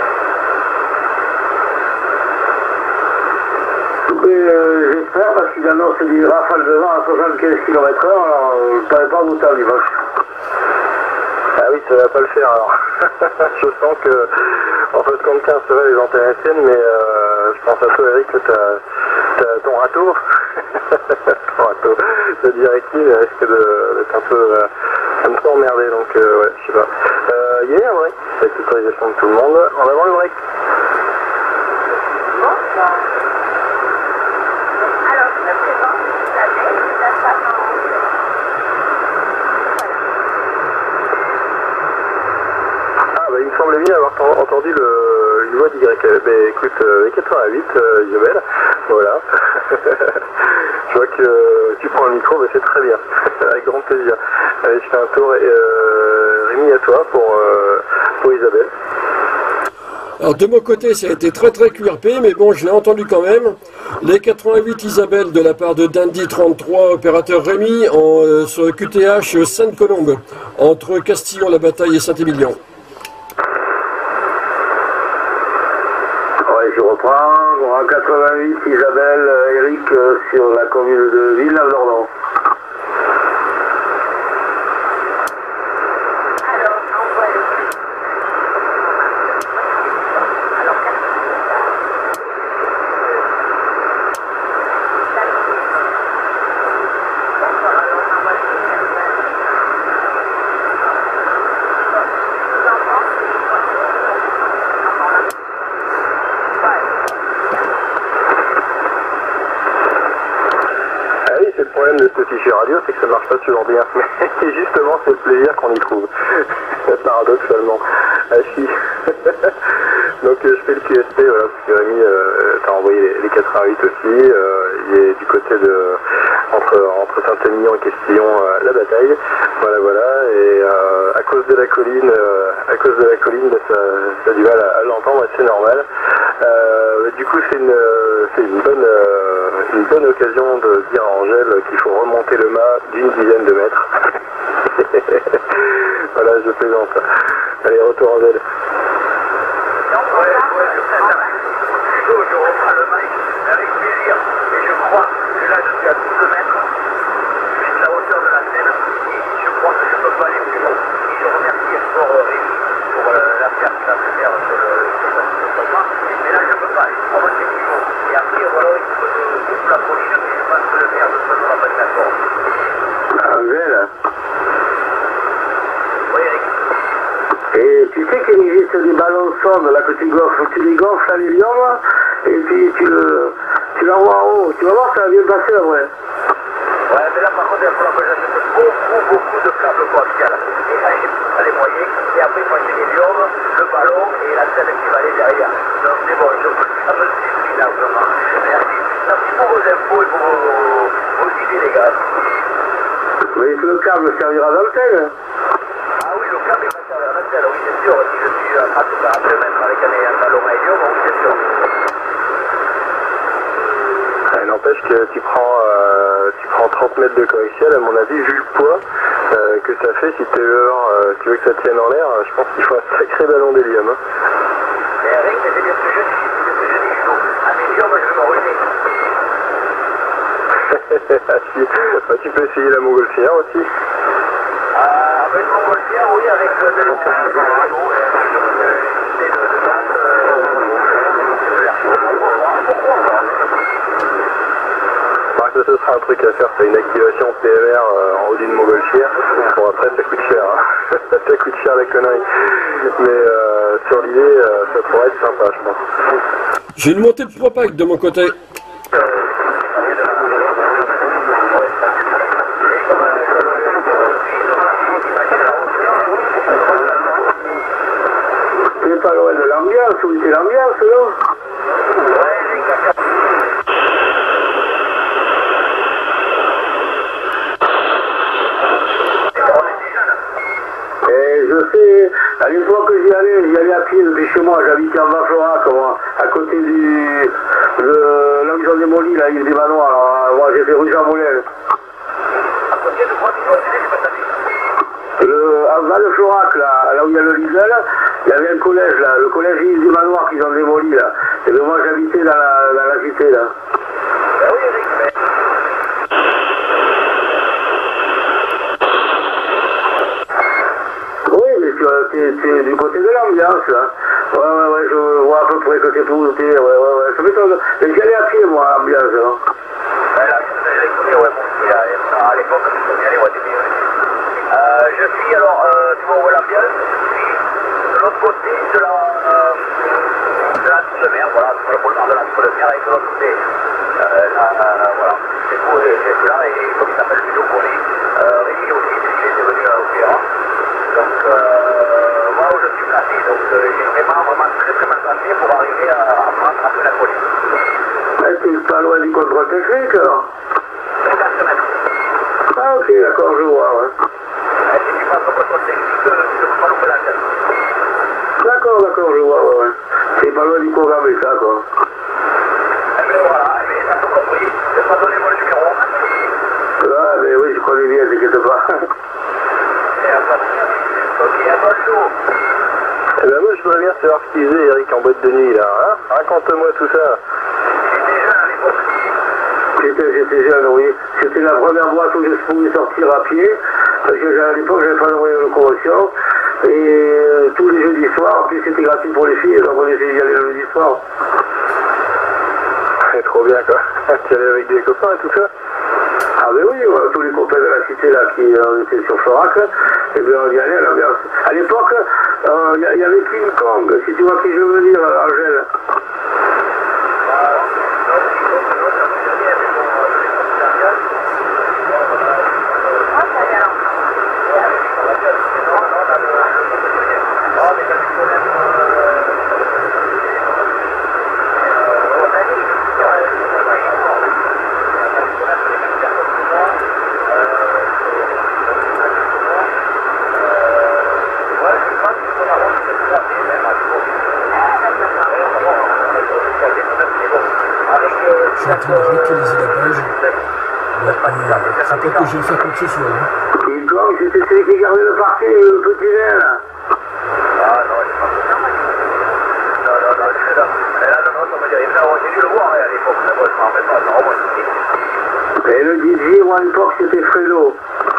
Et euh, j'espère, parce qu'il annonce des rafales de vent à soixante-quinze kilomètres heure, alors euh, je ne savais pas où ça dimanche. Ah oui, ça va pas le faire alors. Je sens que, en fait, comme tiens, c'est vrai, les antennes tiennent, mais euh, je pense à toi, Eric, que t'as as ton râteau, ton râteau de directive, elle risque d'être un peu, euh, un peu emmerdé, donc euh, ouais, je sais pas. Euh, il y a eu un break, avec l'autorisation de tout le monde. En avant le break. Alors, je me présente, Isabelle, la femme en... Ah bah il me semblait bien avoir entendu le, une voix d'Y. Bah écoute, euh, les quatre-vingt-huit, euh, Isabelle, voilà. Je vois que tu prends le micro, mais c'est très bien, avec grand plaisir. Allez, je fais un tour, et euh, Rémi, à toi pour, euh, pour Isabelle. Alors de mon côté, ça a été très très Q R P, mais bon, je l'ai entendu quand même. Les quatre-vingt-huit Isabelle de la part de Dandy trente-trois, opérateur Rémi, en, euh, sur le Q T H Sainte-Colombe, entre Castillon-la-Bataille et Saint-Émilion. Ouais, je reprends. En quatre-vingt-huit, Isabelle, euh, Eric, euh, sur la commune de Villeneuve-d'Ornon. Alors, j'envoie le plus. Alors, d'accord, alors j'envoie le plus. Ah oui, c'est le problème de ce fichier radio, c'est que ça marche pas toujours bien. Mais justement, c'est le plaisir qu'on y trouve. Paradoxalement. Ah si. Donc euh, je fais le Q S P, voilà, parce que Rémi euh, t'a envoyé les, les quatre-vingt-huit aussi. Euh, il est du côté de entre, entre Saint-Émilion et Castillon, euh, la bataille. Voilà, voilà. Et euh, à cause de la colline, euh, à cause de la colline, bah, ça, ça a du mal à, à l'entendre, et c'est normal. Euh, du coup, c'est une, c'est une bonne, euh, une bonne occasion de dire à Angèle qu'il faut remonter le mât d'une dizaine de mètres. Voilà, je plaisante. Allez, retour Angèle. Ouais, ouais, je préfère. Plutôt, je reprends le mic avec plaisir. Et je crois que là, je suis à douze mètres, juste la hauteur de la scène. Et je crois que je ne peux pas aller plus haut. Et je remercie encore Rémi pour euh, la perte qu'il a pu faire sur le sofa. Mais là, je ne peux pas aller trois vingt-cinq kilos. Et après, voilà, il faut que je coupe la colline, mais je pense que le faire de toute façon, on va pas être d'accord. Angèle. Oui, Eric. Et tu sais qu'il existe des ballons sondes là que tu gonfles, tu les gonfles à l'hélium et puis tu le tu l'envoies en haut. Tu vas voir, ça va bien passer après. Ouais, mais là par contre, il va falloir que j'achète beaucoup, beaucoup de câbles coaxiales. Et là, j'ai tout ça les moyens. Et après, moi, j'ai l'hélium, le ballon et la scène qui va aller derrière. Donc c'est bon, je, ça me suffit largement. Merci. Merci pour vos infos et pour vos, vos idées, les gars. Mais le câble servira d'antenne. Ah oui, le câble, il va servir à l'antenne, oui, c'est sûr. Si je suis à quarante mètres avec un, un ballon à hélium, oui, c'est sûr. Il n'empêche que tu prends, euh, tu prends trente mètres de coaxial, à mon avis, vu le poids euh, que ça fait, si tu veux, euh, tu veux que ça tienne en l'air, je pense qu'il faut un sacré ballon d'hélium. Hein. Mais Eric, c'est bien ce que je dis, c'est ce que je dis, Jules. À l'hélium, je vais me ruiner. Ah, si. Bah, tu peux essayer la montgolfière aussi. Euh, avec mon montgolfière, oui, avec euh, de l'eau, et de gaz, de l'air chaud, pourquoi pas. Bah, ça, ce sera un truc à faire, c'est une activation P M R euh, en haut d'une montgolfière. Bon, après, ça coûte cher. Hein. Ça coûte cher la connerie. Mais euh, sur l'idée, euh, ça pourrait être sympa, je pense. J'ai une montée de propague de mon côté. C'est pas loin de l'ambiance, oui, c'est l'ambiance, non? Et je sais, à l'époque que j'y allais, j'y allais à pied depuis chez moi, j'habitais en Bas-Florac, moi, à côté du... de là où ils ont démoli, là, il y a des manoirs, alors, moi j'ai fait rue Jean Moulin. À côté de quoi tu dois aider, j'ai pas tapé. Le, à Val-de-Florac, là, là où il y a le Lidl, il y avait un collège, là, le collège des manoirs qu'ils ont démoli, là. Et bien moi j'habitais dans la, dans la cité, là. Ben oui, Eric, mais... Oui, mais c'est du côté de l'ambiance, là. Ouais, ouais, ouais, je vois à peu près que c'est tout, ouais, ouais, ouais. Ça m'étonne. Mais j'y allais à pied, moi, à l'ambiance, hein. Ben là, j'ai écouté, ouais, mon petit, là, à l'époque, je suis allé, ouais, des mieux. Euh, je suis, alors, euh, tu vois où est l'ambiance? Je suis de l'autre côté de la... Euh, de la tour de mer, voilà, sur le boulevard de la tour de mer, et de l'autre côté, euh, là, là, voilà, c'est tout, et c'est là, et comme il s'appelle Ludo Bonnet, euh, Rémi aussi, il était venu à l'Opéra. Donc, euh, voilà où je suis placé, donc euh, j'ai vraiment, vraiment très très mal placé pour arriver à, à prendre un peu la colline. Ouais, c'est pas loin du contrôle technique, alors. cinquante mètres. Ah, ok, d'accord, je vois, ouais. Et si tu passes au contrôle technique, tu ne peux pas louper la tête. D'accord, d'accord, je vois, ouais, ouais. C'est pas loin du programme, ça, quoi. Et bien voilà, et bien t'as tout compris, je vais pas donner mon numéro. Ah, mais oui, je connais bien, t'inquiète pas. Ok, à toi le show. Eh ben moi, je voudrais bien savoir ce qu'il faisait, Eric, en boîte de nuit, là. Hein, raconte-moi tout ça. J'étais jeune à l'époque. J'étais, j'étais jeune, oui. C'était la première boîte où je pouvais sortir à pied. Parce que à l'époque, j'avais pas de moyen de locomotion. Et euh, tous les jeudis soirs, en plus c'était gratuit pour les filles, donc on essayait d'y aller le jeudi soir. C'est trop bien, quoi. Tu allais avec des copains et tout ça? Ah ben oui, ouais, tous les copains de la cité là qui euh, étaient sur Florac, et bien on y allait à l'ambiance. À l'époque, il euh, y, y avait King Kong, si tu vois qui je veux dire, Angèle. Je suis en train de réutiliser la page. Ouais, euh, c'est pas que je vais faire quoi que ce soit. Hein. King Kong, c'était celui qui gardait le parquet, le petit nain là. Ah non, il est pas bon. Non, non, non, c'est là. Et là, non, non, ça veut dire, j'ai dû le voir hein, à l'époque, mais moi je m'en rappelle pas, non, moi je Et le D J, moi à l'époque, c'était Fredo.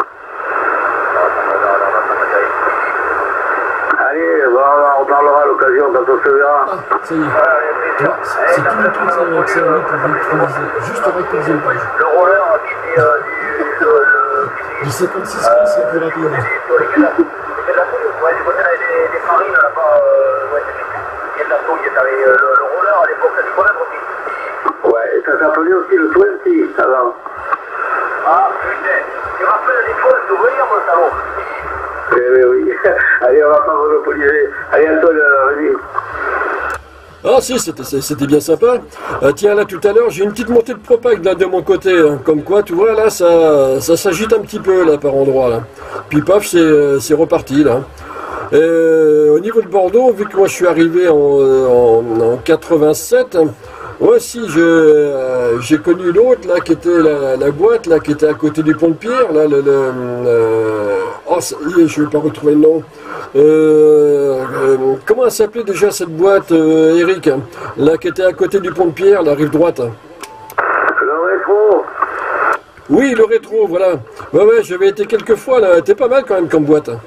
Allez, bon, on parlera à l'occasion quand on se verra. Ah, ça y est. Tu vois, c'est tout le truc que ça a pour réutiliser, juste réutiliser une page. Le roller qui est du... Du cinquante-six quinze, c'est plus rapide. Sur les gars, ouais, du côté des farines là-bas, ouais, il y a de la souille, il y avait le roller à l'époque, ça du connaître aussi. Ouais, et ça s'appelait aussi le vingt avant. Ah, putain, tu rappelles des fois de souvenirs, mon salaud. Eh oui, oui. Allez, on va pas monopoliser. Allez, à toi, vas-y. Ah si, c'était bien sympa. Euh, tiens, là, tout à l'heure, j'ai une petite montée de propague là, de mon côté. Hein. Comme quoi, tu vois, là, ça, ça s'agite un petit peu, là, par endroit, là. Puis, paf, c'est reparti, là. Et, au niveau de Bordeaux, vu que moi, je suis arrivé en, en, en quatre-vingt-sept... Ouais, si, j'ai euh, connu l'autre, là, qui était la, la boîte, là, qui était à côté du pont de Pierre, là, le... le euh, oh, ça y est, je ne vais pas retrouver le nom. Euh, euh, comment elle s'appelait déjà, cette boîte, euh, Eric, là, qui était à côté du pont de Pierre, la rive droite? Le rétro. Oui, le rétro, voilà. Ouais, ouais, j'avais été quelques fois là. C'était pas mal quand même comme boîte.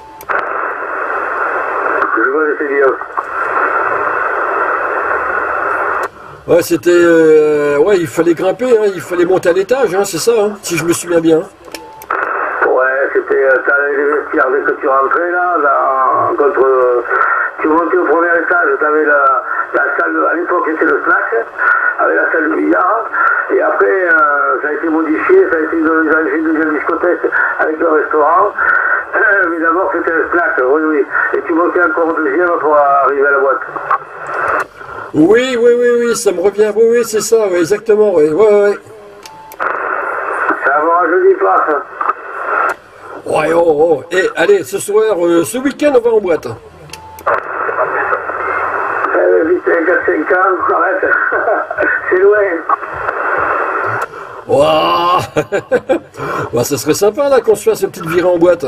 Je vois, c'est bien. Ouais, c'était... Euh, ouais, il fallait grimper, hein, il fallait monter à l'étage, hein, c'est ça, hein, si je me souviens bien. Ouais, c'était... Euh, t'avais les vestiaires dès que tu rentrais là, là contre... Euh, tu montais au premier étage, t'avais la, la salle... À l'époque, c'était le snack, avec la salle de billard. Et après, euh, ça a été modifié, ça a été une, une deuxième discothèque avec le restaurant. Euh, mais d'abord, c'était le snack, oui, oui. Et tu montais encore au deuxième pour arriver à la boîte. Oui, oui, oui, oui, ça me revient, oui, oui, c'est ça, oui, exactement, oui, ouais, ouais. Ça va un jeudi pas, ça. Ouais, oh, oh, et allez, ce soir, euh, ce week-end, on va en boîte. Eh, vite, quatre cinq ans, arrête. C'est loin. Waouh. Bah, ça serait sympa, là, qu'on se fasse une petite virée en boîte. On en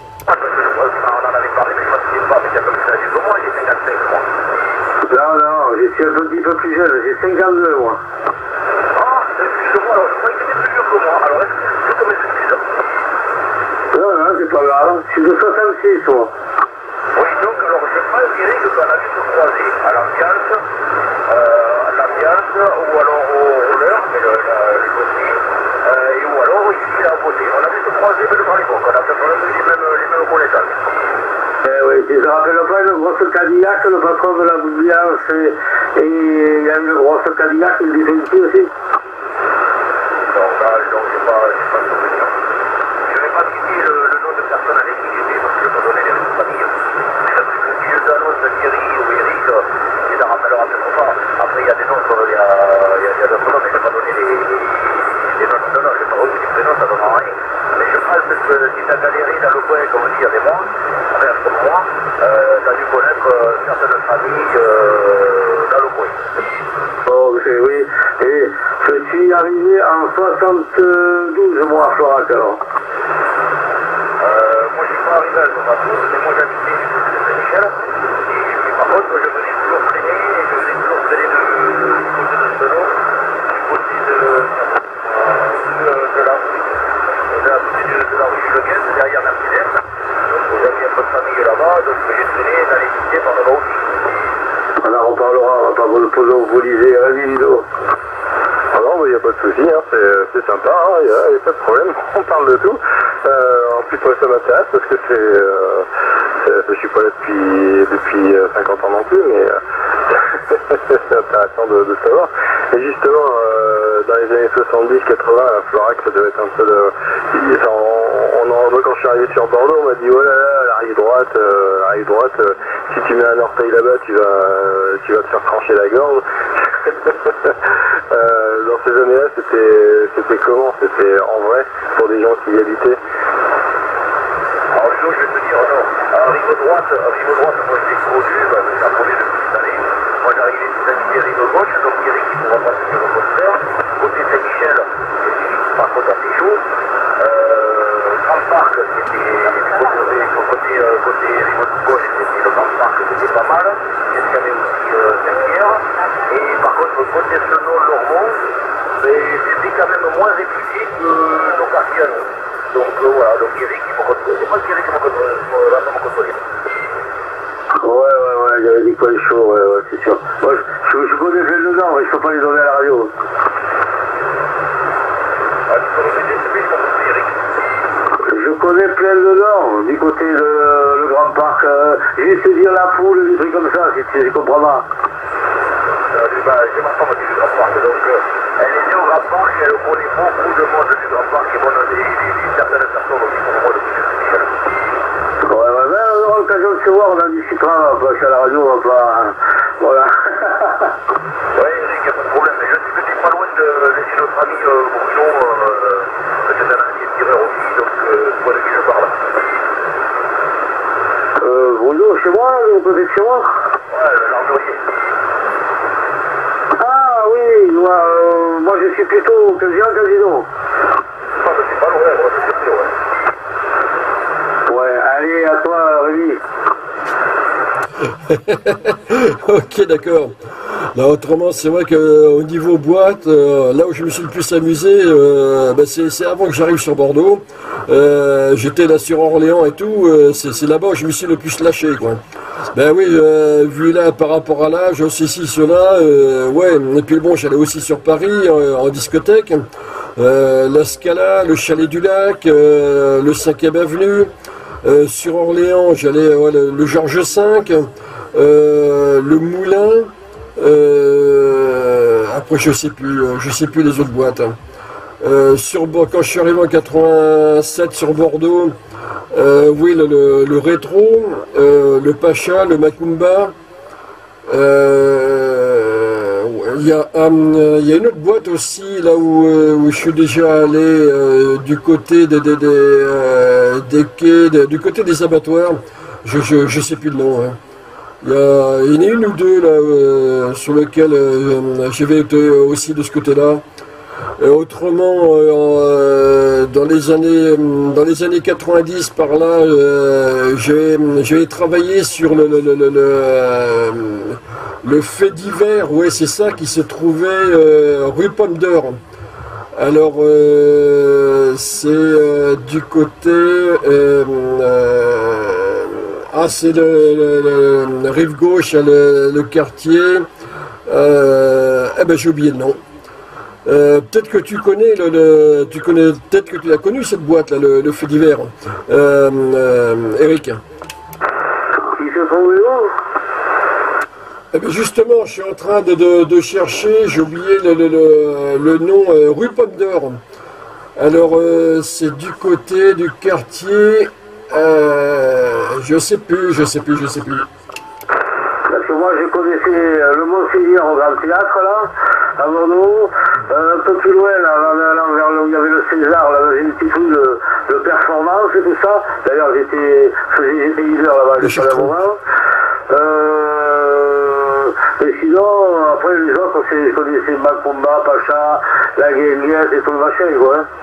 avait parlé, mais je pense qu'il n'est pas, mais il y a comme ça, j'ai moi, j'ai cinquante-cinq, moi. Non, non, je suis un petit peu plus jeune, j'ai cinquante-deux, moi. Ah, excuse-moi, alors je croyais que c'était plus vieux que moi. Alors, est-ce que c'est comme excuse? Non, non, c'est pas grave, je suis de soixante-six, moi. Oui, donc, alors, je pense, Eric, qu'on a dû se croiser à l'ambiance, euh, à l'ambiance, ou alors au roller, mais le, le, le côté, euh, et ou alors ici à beauté. On a dû se croiser, mais devant l'époque, on a fait vraiment les mêmes, les mêmes connaissances. Eh oui, tu te rappelles pas une grosse Cadillac, le patron de la bouillance, et, et il y a une grosse Cadillac, il dit ici aussi. Donc, là, donc, j'ai pas, j'ai pas souvenir. Je vais pas citer le, le nom de personne avec qui j'étais, parce que je vais pas donner les noms de famille. Mais le truc que je t'annonce, Thierry ou Eric, il n'en rappellera peut-être pas. Après, il y a des noms, il y a, il y a, il y a d'autres noms, mais je vais pas donner les, les noms. Non, non, je vais pas donner les prénoms, ça ne donnera rien. Mais je pense que si tu as galéré dans le coin, comme on dit avec moi, enfin, comme moi, euh, tu as dû connaître euh, certaines familles euh, dans le coin. Oh, c'est oui, et je suis arrivé en soixante-douze, moi, à Florac, alors. Euh, moi, je suis pas arrivé à soixante-douze, mais moi, j'habitais du côté de Saint-Michel. Et puis, par contre, je venais toujours traîner, et je venais toujours traîner de, du côté de Stelon, du côté de, de, de la rue, de la, de, de la rue Juleguet, derrière Mercedes. Donc, j'avais un peu de famille là-bas, donc j'ai traîné dans les cités par là-bas aussi. On en reparlera, on va pas vous le monopoliser, allez, Lido. Ah non, il n'y a pas de souci, hein, c'est sympa, il hein, n'y a, a pas de problème, on parle de tout. Euh, en plus, moi, ça m'intéresse parce que c'est, euh, je ne suis pas là depuis, depuis cinquante ans non plus, mais euh, c'est intéressant de, de savoir. Et justement, euh, dans les années soixante-dix quatre-vingts, à Florac, ça devait être un peu de... Enfin, on, on, quand je suis arrivé sur Bordeaux, on m'a dit, oh là là, la rive droite, euh, la rive droite, euh, si tu mets un orteil là-bas, tu vas, euh, tu vas te faire trancher la gorge. euh, dans ces années-là, c'était comment? C'était en vrai pour des gens qui y habitaient? Alors, je vais te dire, non. À rive droite, à rive droite, moi je l'ai connu, bah, ça prenait depuis cette année. Moi j'arrivais tout à fait à rive gauche, donc Eric qui pourra pas se dire le contraire. Côté Saint-Michel, c'était par contre assez chaud. Euh, Grand Parc, c'était côté, côté, euh, côté rive gauche, c'était le Grand Parc, c'était pas mal. Il y avait aussi euh, Saint-Pierre. Et par contre, côté Senon-Lormont, c'était quand même moins réputé que nos quartiers à nous. Donc euh, voilà, donc Eric, il faut contrôler. C'est pas Eric qui va me contrôler. Ouais, ouais, ouais, il y avait des coins chauds, ouais, ouais, c'est sûr. Moi, je, je connais plein de noms, mais je peux pas les donner à la radio. Ah, tu peux répéter, c'est plus pour Eric. Je connais plein de noms, du côté de le Grand Parc, euh, juste dire la poule, des trucs comme ça, si tu comprends pas. Euh, bah, j'ai ma femme qui est du Grand Parc, donc euh, elle est née au Grand Parc et elle connaît beaucoup de monde du Grand Parc et bon, des, des, des certaines personnes aussi pour moi depuis le Michel. Ouais, ouais, ben, on aura l'occasion de se voir, on en discutera, parce qu'à la radio, on va pas... Hein, voilà. Oui, Eric, il n'y a pas de problème, mais je sais que tu n'es pas loin de laisser notre ami euh, Bruno, euh, peut-être un ancien tireur aussi, donc euh, tu vois de qui je parle. Euh, Bruno, chez moi, ou peut-être chez moi? Ouais, l'armurier. Ah oui, moi, euh, moi je suis plutôt au quinzième casino. Ah, mais c'est pas loin, moi, c'est sûr, ouais. Ouais, allez, à toi, Rémi. Ok, d'accord. Là, autrement, c'est vrai qu'au niveau boîte, euh, là où je me suis le plus amusé, euh, ben c'est avant que j'arrive sur Bordeaux. Euh, J'étais là sur Orléans et tout, euh, c'est là-bas où je me suis le plus lâché, quoi. Ben oui, euh, vu là par rapport à l'âge, ceci, cela, euh, ouais. Et puis bon, j'allais aussi sur Paris euh, en discothèque, euh, la Scala, le Chalet du Lac, euh, le cinquième avenue. Euh, sur Orléans, j'allais ouais, le, le Georges cinq, euh, le Moulin. Euh, après je sais plus, je sais plus les autres boîtes. Hein. Euh, sur quand je suis arrivé en quatre-vingt-sept sur Bordeaux, euh, oui le, le, le rétro, euh, le Pacha, le Macumba. Euh, il y a um, il y a une autre boîte aussi là où, euh, où je suis déjà allé euh, du côté des des, des, euh, des quais, des, du côté des abattoirs. Je je, je sais plus le nom. Hein. Il y, a, il y en a une ou deux là, euh, sur lesquelles euh, j'avais été aussi de ce côté-là. Autrement, euh, dans les années dans les années quatre-vingt-dix par là, euh, j'ai travaillé sur le le, le, le, le, le fait divers, ouais c'est ça, qui se trouvait euh, rue Pomme d'Or. Alors euh, c'est euh, du côté euh, euh, ah, c'est le, le, le rive gauche, le, le quartier. Euh, eh ben j'ai oublié le nom. Euh, peut-être que tu connais le, le tu connais peut-être que tu l'as connu cette boîte là, le, le fait divers. Euh, euh, Eric. Il se trouve où? Eh ben justement, je suis en train de, de, de chercher. J'ai oublié le, le, le, le nom euh, rue Pomme d'Or. Alors euh, c'est du côté du quartier. Euh, je sais plus, je sais plus, je sais plus. Parce que moi j'ai connaissé le Monseigneur au Grand Théâtre là, à Bordeaux, euh, un peu plus loin là, là, là vers où il y avait le César, là j'ai une petite rue de, de performance et tout ça. D'ailleurs j'étais j'étais leader là-bas jusqu'à un moment. Euh, et sinon après les autres je connaissais Macumba, Pacha, la Guinguette et tout le machin quoi. Hein.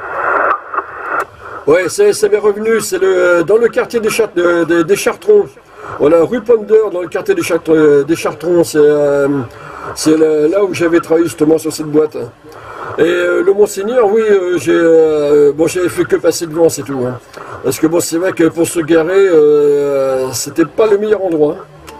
Ouais, ça m'est revenu, c'est le, dans le quartier des, Chart, des, des Chartrons. Voilà, rue Pomme d'Or, dans le quartier des, Chart, des Chartrons. C'est euh, là où j'avais travaillé justement sur cette boîte. Et euh, le Monseigneur, oui, euh, j'ai euh, bon, j'avais fait que passer devant, c'est tout. Hein. Parce que bon, c'est vrai que pour se garer, euh, c'était pas le meilleur endroit.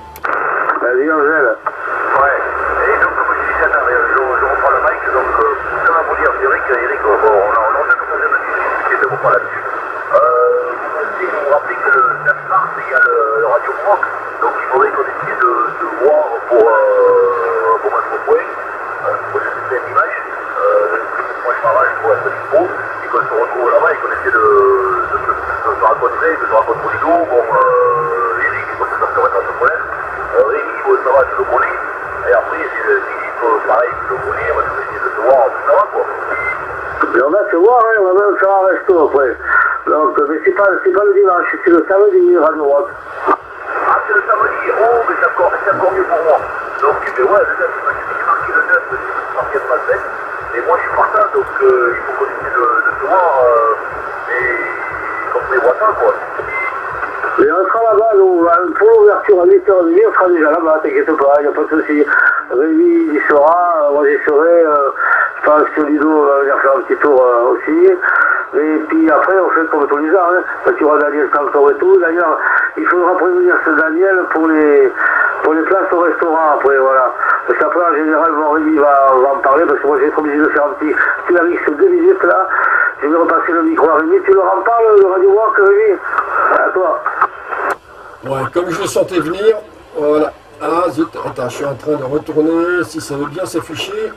Vas-y, Angèle. Ouais. Et donc, comme je disais, attends, je, je reprends le mic. Donc, euh, ça va vous dire, Eric, Eric, bon, on a, on a l'occasion de discuter de vous là-dessus. Euh, si vous vous rappelez que le neuf mars, il y a le, le Radio Rock, donc il faudrait qu'on essaie de, de voir pour, euh, pour mettre au point, euh, pour jeter une image, euh, moi je m'arrange pour être dispo, et qu'on se retrouve là-bas et qu'on essaie de, de, de, de se rencontrer, de se rencontrer au Lido, bon, euh, Eric, comme ça, ça va être un problème, euh, Rémi, bon, ça va, tu le connais, et après, si le Philippe, pareil, tu le connais, on va essayer de se voir, ça va quoi. Mais on va se voir, hein, on va même faire un resto après. Donc, mais c'est pas, pas le dimanche, c'est le samedi, Radio Rock. Ah, c'est le samedi, oh, mais c'est encore, encore mieux pour moi. Donc, mais ouais, le neuf, j'ai marqué le neuf, c'est marqué le vingt-sept. Et moi, je suis partant, donc euh, il faut qu'on essaie de, de se voir, euh, et comme les voitins, quoi. Mais on sera là-bas, nous, pour l'ouverture à huit heures trente, on sera déjà là-bas, t'inquiète pas, il n'y a pas de souci. Rémi y sera, moi j'y serai, euh, je pense que Ludo va venir faire un petit tour euh, aussi. Et puis après, on fait comme tous les ans, hein. Quand tu vois Daniel Cantor et tout. D'ailleurs, il faudra prévenir ce Daniel pour les, pour les places au restaurant après, voilà. Parce qu'après, en général, bon, Rémi va, va en parler, parce que moi j'ai été obligé de faire un petit Clarix deux minutes là. Je vais repasser le micro à Rémi. Tu leur en parles, le Radio Rock, Rémi? À toi. Ouais, comme je le sentais venir, voilà. Ah zut, attends, je suis en train de retourner, si ça veut bien s'afficher.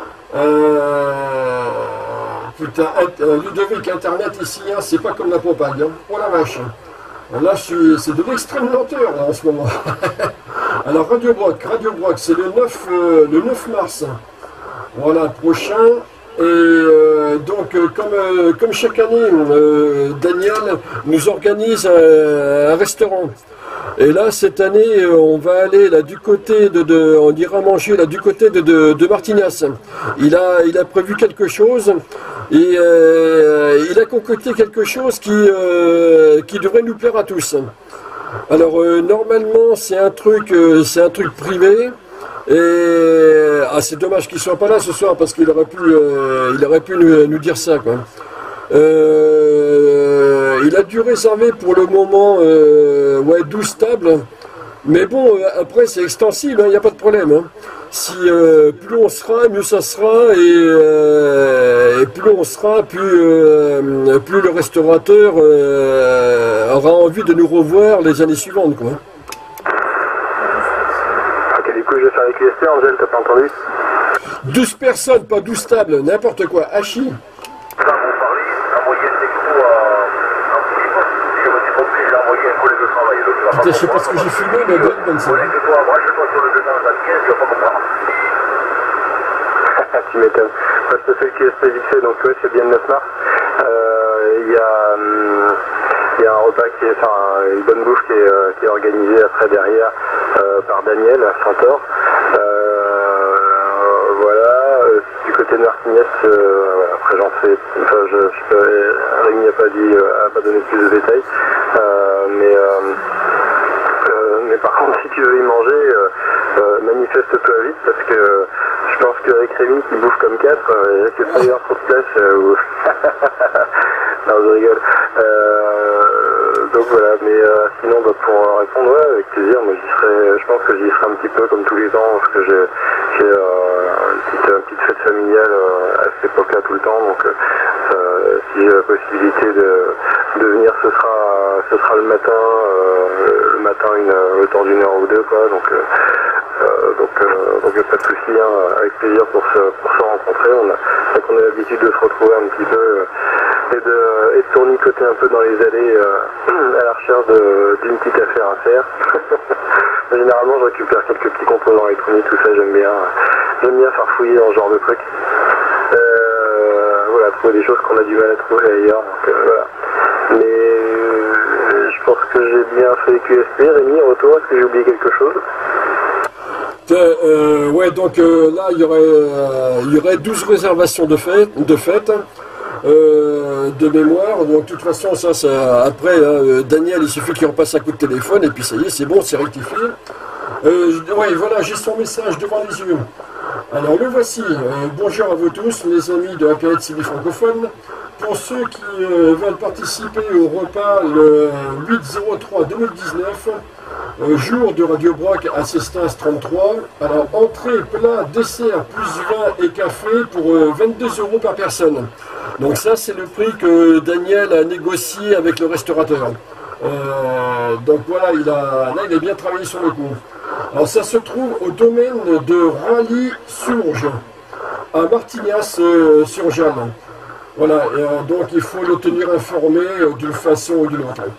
Euh, putain, euh, Ludovic, Internet ici, hein, c'est pas comme la Pompagne, hein. Oh la vache. Là, c'est de l'extrême lenteur là, en ce moment. Alors, Radio Broc, Radio Broc, c'est le neuf, euh, le neuf mars. Voilà, prochain. Et euh, donc, euh, comme, euh, comme chaque année, euh, Daniel nous organise un, un restaurant. Et là, cette année, on va aller là du côté de, de on ira manger là du côté de, de, de Martignas. Il a, il a prévu quelque chose et euh, il a concocté quelque chose qui, euh, qui devrait nous plaire à tous. Alors euh, normalement, c'est un truc, euh, c'est un truc privé. Et ah, c'est dommage qu'il soit pas là ce soir parce qu'il aurait pu, euh, il aurait pu nous, nous dire ça, quoi. Euh, il a dû réserver pour le moment euh, ouais, douze tables. Mais bon, euh, après c'est extensible, il n'y a pas de problème. Hein. Si euh, plus on sera, mieux ça sera, et, euh, et plus on sera, plus, euh, plus le restaurateur euh, aura envie de nous revoir les années suivantes, quoi. Ok, du coup je vais faire les Q S P, Angèle, t'as pas entendu? douze personnes, pas douze tables, n'importe quoi, hachi. Ça, mon pari, la moyenne des cours en prime, si je me suis trompé, j'ai envoyé un collègue de travail. Donc, Putain, je sais pas ce que j'ai fumé, mais de bonne ça. Collègue de toi, branche-toi sur le deux cent soixante-quinze, tu vas pas comprendre. Tu m'étonnes. Moi, je te fais le Q S P vite fait, donc ouais, c'est bien le neuf mars. Euh, Il y, hum, y a un repas qui est, enfin, une bonne bouffe qui est, euh, qui est organisée après derrière euh, par Daniel à Centaure. Euh, voilà, euh, du côté de Martinez, euh, voilà, après j'en sais, enfin, je, je peux, Rémi n'a pas dit, euh, a pas donné plus de détails, euh, mais, euh, euh, mais par contre, si tu veux y manger, euh, euh, manifeste-toi vite parce que je pense qu'avec Rémi qui bouffe comme quatre, il risque de pas y avoir trop de place. Euh, ou... non, je rigole. Euh, donc voilà, mais euh, sinon, bah, pour répondre, ouais, avec plaisir, moi j'y serai, je pense que j'y serai un petit peu comme tous les ans, parce que j'ai, j'ai euh, une, petite, une petite fête familiale euh, à cette époque-là tout le temps, donc euh, si j'ai la possibilité de, de venir, ce sera, ce sera le matin, euh, le matin une, le temps d'une heure ou deux, quoi, donc... Euh, Euh, donc euh, donc pas de souci, hein, avec plaisir pour se, pour se rencontrer. On a, on a l'habitude de se retrouver un petit peu euh, et, de, et de tournicoter un peu dans les allées euh, à la recherche d'une petite affaire à faire. Généralement je récupère quelques petits composants électroniques, tout ça j'aime bien. J'aime bien farfouiller dans ce genre de trucs. Euh, voilà, trouver des choses qu'on a du mal à trouver ailleurs. Donc, euh, voilà. Mais euh, je pense que j'ai bien fait les Q S P. Rémi, retour, est-ce que j'ai oublié quelque chose? Euh, euh, ouais, donc euh, là, il y aurait, euh, il y aurait douze réservations de fête, de, fête, euh, de mémoire. Donc, de toute façon, ça, ça après, hein, Daniel, il suffit qu'il repasse un coup de téléphone et puis ça y est, c'est bon, c'est rectifié. Euh, ouais, voilà, j'ai son message devant les yeux. Alors, le voici. Euh, bonjour à vous tous, les amis de la planète civique francophone. Pour ceux qui euh, veulent participer au repas le huit zéro trois deux mille dix-neuf, euh, jour de Radio Broc à Cestins trente-trois, alors entrée, plat, dessert, plus vin et café pour euh, vingt-deux euros par personne. Donc ça, c'est le prix que Daniel a négocié avec le restaurateur. Euh, donc voilà, il a, là, il a bien travaillé sur le coup. Alors ça se trouve au domaine de Rally-Surge, à Martignas-sur-Jalles. Voilà, et, euh, donc il faut le tenir informé euh, d'une façon ou d'une autre.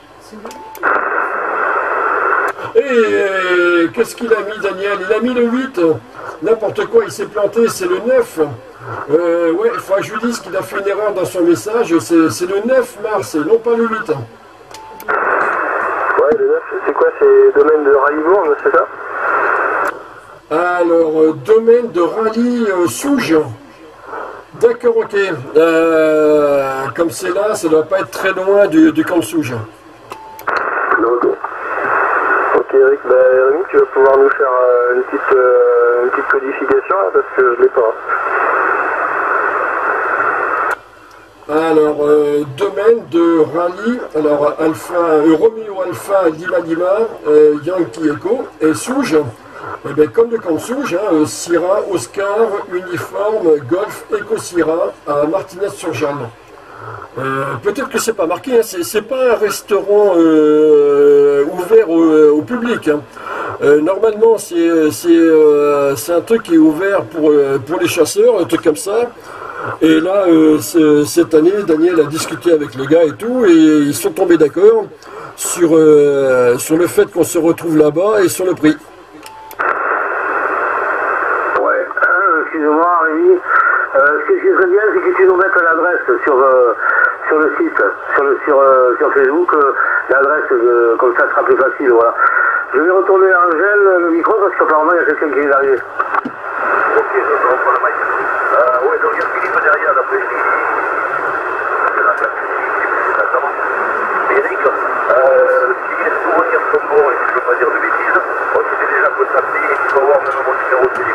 Et euh, qu'est-ce qu'il a mis, Daniel? Il a mis le huit, n'importe quoi, il s'est planté, c'est le neuf. Euh, ouais, il faudra que je lui dise qu'il a fait une erreur dans son message, c'est le neuf mars, et non pas le huit. Ouais, le neuf, c'est quoi? C'est domaine de Rallye-Bourg, c'est ça? Alors, euh, domaine de Rallye-Souge. D'accord, ok. Euh, comme c'est là, ça ne doit pas être très loin du, du camp de Souge. Ok. Ok, Eric, bah, Rémi, tu vas pouvoir nous faire euh, une, petite, euh, une petite codification là, parce que je ne l'ai pas. Alors, euh, domaine de rallye, alors Alpha, euh, Romeo Alpha, Lima Lima, euh, Yankee Echo, et Souge, eh bien, comme le camp de Souge, hein, euh, Sierra, Oscar, Uniforme, Golf, Echo Sierra, à Martinez-sur-Jalles. Euh, Peut-être que c'est pas marqué, hein, c'est pas un restaurant euh, ouvert au, au public. Hein. Euh, normalement, c'est euh, un truc qui est ouvert pour, euh, pour les chasseurs, un truc comme ça. Et là, euh, cette année, Daniel a discuté avec le gars et tout, et ils sont tombés d'accord sur, euh, sur le fait qu'on se retrouve là-bas et sur le prix. Ouais, euh, excusez-moi, Rémi. Euh, ce qui serait bien, c'est que tu nous mettes l'adresse sur, euh, sur le site, sur, le, sur, euh, sur Facebook, euh, l'adresse, euh, comme ça, ce sera plus facile, voilà. Je vais retourner à Angèle le micro, parce qu'apparemment, il y a quelqu'un qui est arrivé. Ok, je reprends le mic. Euh, ouais, donc il y a Philippe derrière, d'après Philippe. C'est la classe. Exactement. Eric, euh, si les souvenirs sont bons, et je ne veux pas dire de bêtises, on s'était déjà contacté, il faut avoir même mon numéro de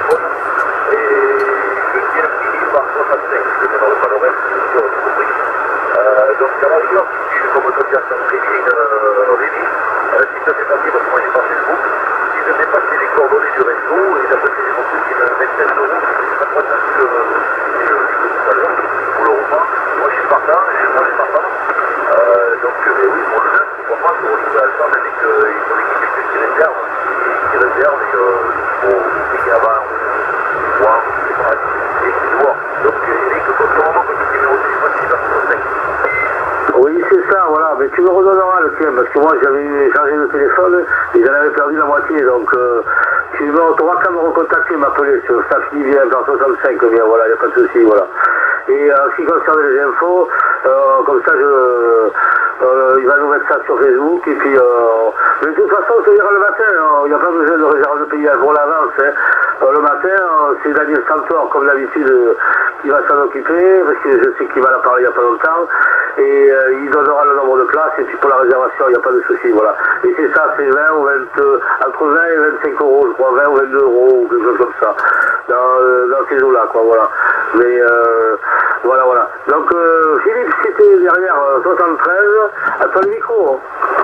donc à la rigueur, si tu comme autodiac en trading euh, Rémi, euh, si ça fait partie, parce que moi j'ai pas Facebook, si je dépasse les coordonnées du resto, et d'après c'est mon truc qui est de vingt-sept euros, c'est pas trop que le tout à l'heure, pour le repas, moi je suis partant, et moi je suis partant. Euh, donc euh, oui, pour le reste, pour moi, pour le Alpha, mais qu'il faut l'équipe qui réserve, qui réserve, et euh, pour payer avant, voir, c'est pareil, et c'est voir. Donc il est que pour le moment, petit numéro de téléphone, c'est version cinq. Oui, c'est ça, voilà. Mais tu me redonneras le tien, parce que moi j'avais changé de téléphone et j'en avais perdu la moitié. Donc euh, tu auras qu'à me recontacter, m'appeler sur ça finit bien par soixante-cinq, bien voilà, il n'y a pas de souci, voilà. Et en ce qui concerne les infos, euh, comme ça je euh, il va nous mettre ça sur Facebook et puis euh, mais de toute façon c'est le matin, il n'y a pas besoin de réserve de payer pour l'avance. Hein. Euh, le matin, euh, c'est Daniel Santor comme d'habitude euh, qui va s'en occuper, parce que je sais qu'il va la parler il n'y a pas longtemps. Et euh, il donnera le nombre de places et puis pour la réservation il n'y a pas de souci, voilà. Et c'est ça, c'est vingt ou vingt, euh, entre vingt et vingt-cinq euros, je crois, vingt ou vingt-deux euros ou quelque chose comme ça, dans, euh, dans ces eaux-là, quoi, voilà. Mais euh, voilà, voilà. Donc euh, Philippe, c'était derrière euh, soixante-treize, à toi le micro. Hein.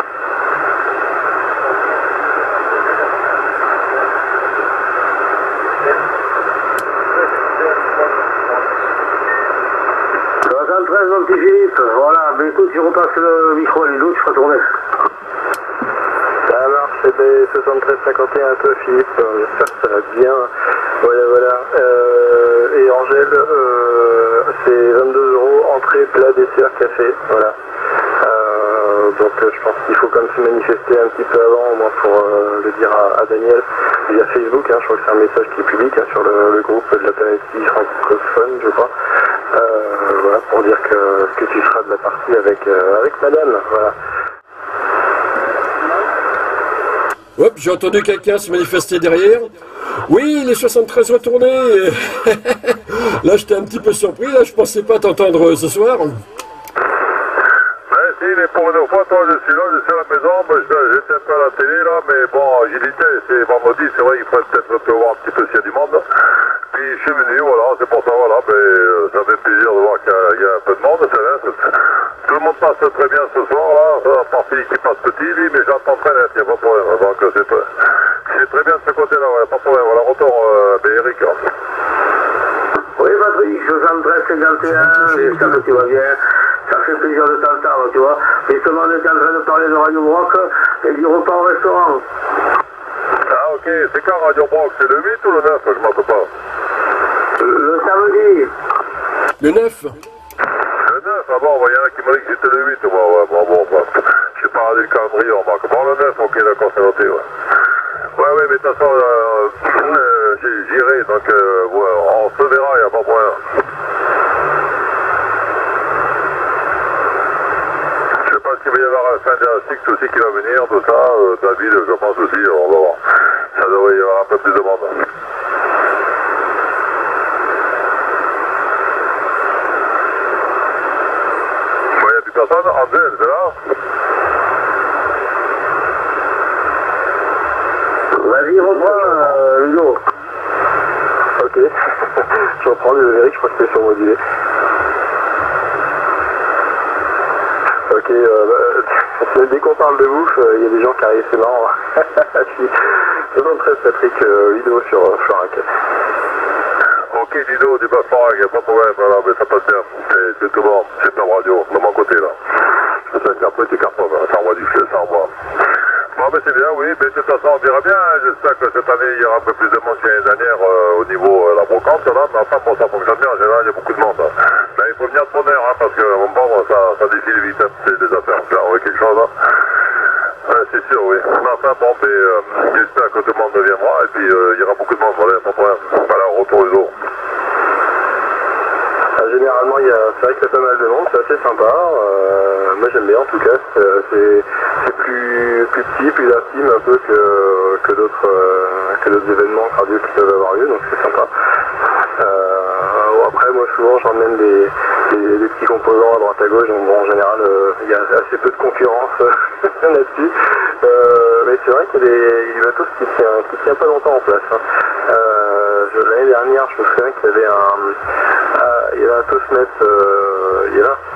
soixante-treize, mon petit Philippe, voilà, mais écoute, je repasse le micro à Ludo, tu feras tourner. Ça marche, c'était soixante-treize cinquante et un à toi Philippe, euh, j'espère que ça va bien. Voilà, voilà. Euh, et Angèle, euh, c'est vingt-deux euros, entrée, plat, dessert, café, voilà. Euh, donc euh, je pense qu'il faut quand même se manifester un petit peu avant, au moins pour euh, le dire à, à Daniel, via Facebook, hein, je crois que c'est un message qui est public hein, sur le, le groupe de la planète francophone, je crois. Euh, voilà, pour dire que, que tu seras de la partie avec, euh, avec madame, voilà. Hop, j'ai entendu quelqu'un se manifester derrière. Oui, les soixante-treize retournés. Là, j'étais un petit peu surpris. Là, je pensais pas t'entendre ce soir. Ouais, si, mais pour une fois, toi, je suis là, je suis à la maison. Moi, j'étais un peu à la télé, là, mais bon, j'ai dit, c'est vendredi, c'est vrai, il faudrait peut-être voir un petit peu s'il y a du monde. Puis, je suis venu, voilà, c'est pour ça, voilà, mais euh, ça fait plaisir de voir qu'il y a un peu de monde, c'est vrai. Tout le monde passe très bien ce soir, là, à part celui qui passe petit, lui, mais j'entends très net, il n'y a pas de problème. Donc, c'est très bien de ce côté-là, ouais, pas de problème. Voilà, retour, euh, ben, Eric. Oui, Patrick, soixante-treize cinquante et un, j'espère que tu vas bien. Ça fait plaisir de t'entendre, tu vois. Justement, on était en train de parler de Radio Brock et du repas au restaurant. Ah, ok, c'est quand Radio Brock? C'est le huit ou le neuf? Je ne m'en peux pas. Le, le samedi. Le neuf. Le neuf, ah bon, il y en a qui m'ont dit que c'était le huit, bon, ouais, bon, bon, bon. Je n'ai pas regardé le calendrier, on marque. Bon, le neuf, ok, d'accord, c'est noté, ouais. Ouais, ouais, mais de toute façon, euh, euh, j'irai, donc, euh, ouais, on se verra, il n'y a pas de problème. Je pense qu'il va y avoir un Saint-Diastique aussi qui va venir, tout ça, euh, David, je pense aussi, on va voir. Ça devrait y avoir un peu plus de monde. Personne, André, elle est là? Vas-y, reprends, euh, Ludo. Ok, je reprends, désolé Eric, je crois que c'était surmodulé. Ok, euh, bah, dès qu'on parle de bouffe, il euh, y a des gens qui arrivent, c'est marrant. Je suis soixante-treize Patrick, euh, vidéo sur euh, Florac. Ok, Dido, du bas Florac, il n'y a pas de problème, voilà, mais ça passe bien. C'est tout bon, c'est ta radio, de mon côté là. J'espère qu'après tu cartonnes, ça envoie du feu, ça envoie. Bon, mais c'est bien, oui, mais de toute façon, on verra bien. Hein. J'espère que cette année, il y aura un peu plus de monde que l'année dernière euh, au niveau de euh, la brocante, là, mais enfin, bon, ça fonctionne bien, en général, il y a beaucoup de monde. Hein. Là, il faut venir de bonne heure, hein, parce que, bon, ça, ça défile vite, hein, c'est des affaires. Là, on voit quelque chose, hein. Ouais, c'est sûr, oui. Mais enfin, bon, mais, euh, j'espère que tout le monde viendra, et puis, euh, il y aura beaucoup de monde, voilà, pas de problème. Voilà, on retourne les eaux. Généralement, il y a, c'est vrai qu'il y a pas mal de monde, c'est assez sympa. Euh, moi, j'aime bien en tout cas. C'est, c'est plus, plus petit, plus intime un peu que, que d'autres, euh, que d'autres événements cardio qui peuvent avoir lieu, donc c'est sympa. Euh, bon, après, moi, souvent, j'emmène des, des, des petits composants à droite à gauche, donc bon, en général, euh, il y a assez peu de concurrence là-dessus. Euh, mais c'est vrai qu'il y a des, des bateaux qui tient, qui tient pas longtemps en place. Hein. Euh, je, l'année dernière, je me souviens qu'il y avait un, euh, il y avait un Tosmet, euh, il y a là,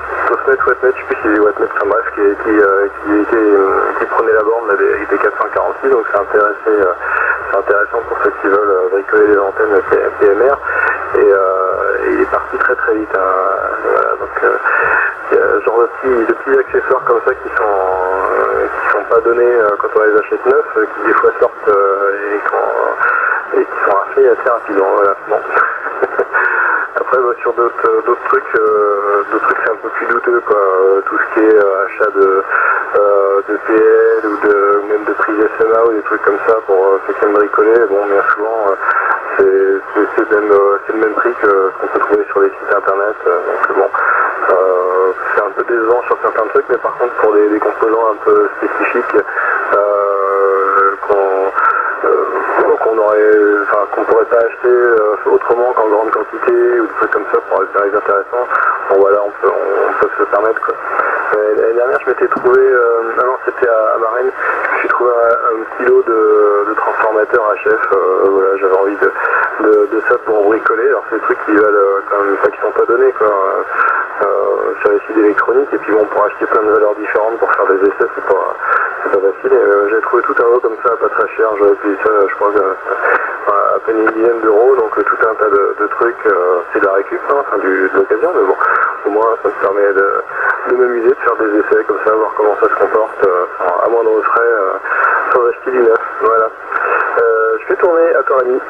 wattmètre, wattmètre, je sais plus si c'est des wattmètres, enfin bref, qui, qui, euh, qui, qui, qui prenait la borne, là, des, des quatre cent quarante-six, donc c'est intéressé, euh, c'est intéressant pour ceux qui veulent euh, bricoler des antennes P M R, et, euh, et il est parti très très vite, hein, voilà, donc euh, il y a genre de petits, de petits accessoires comme ça qui sont, euh, qui sont pas donnés euh, quand on les achète neufs, euh, qui des fois sortent euh, et, quand, et qui sont raflés assez rapidement, voilà, bon. Après, bah, sur d'autres d'autres trucs, euh, d'autres trucs c'est un peu plus douteux, quoi. Euh, tout ce qui est euh, achat de, euh, de P L ou de même de prise S M A ou des trucs comme ça pour euh, ceux qui aiment bricoler. Bon, bien souvent, euh, c'est c'est le même euh, c'est le même prix que ce qu'on peut trouver sur les sites internet. Euh, donc bon, euh, c'est un peu décevant sur certains trucs, mais par contre pour des, des composants un peu spécifiques euh, qu'on Euh, qu'on aurait, enfin qu'on pourrait pas acheter euh, autrement qu'en grande quantité ou des trucs comme ça pour être intéressant. Bon voilà, on peut, on, on peut se le permettre, quoi. Euh, L'année dernière, je m'étais trouvé, euh, ah non, c'était à, à Marraine, je me suis trouvé un, un petit lot de, de transformateurs H F. Euh, voilà, j'avais envie de, de, de ça pour bricoler. Alors c'est des trucs qui valent euh, quand même, pas qui sont pas donnés, quoi. Euh, sur les sites électroniques, et puis bon, pour acheter plein de valeurs différentes pour faire des essais, c'est pas, c'est pas facile. Euh, j'ai trouvé tout un lot comme ça, pas très cher. J'avais payé ça, je crois, euh, à peine une dizaine d'euros, donc euh, tout un tas de, de trucs. Euh, c'est de la récup, hein, enfin du, de l'occasion, mais bon, au moins ça me permet de, de m'amuser, de faire des essais comme ça, voir comment ça se comporte, euh, à moindre frais, euh, sans acheter du neuf. Voilà. Euh, je vais tourner à ton ami.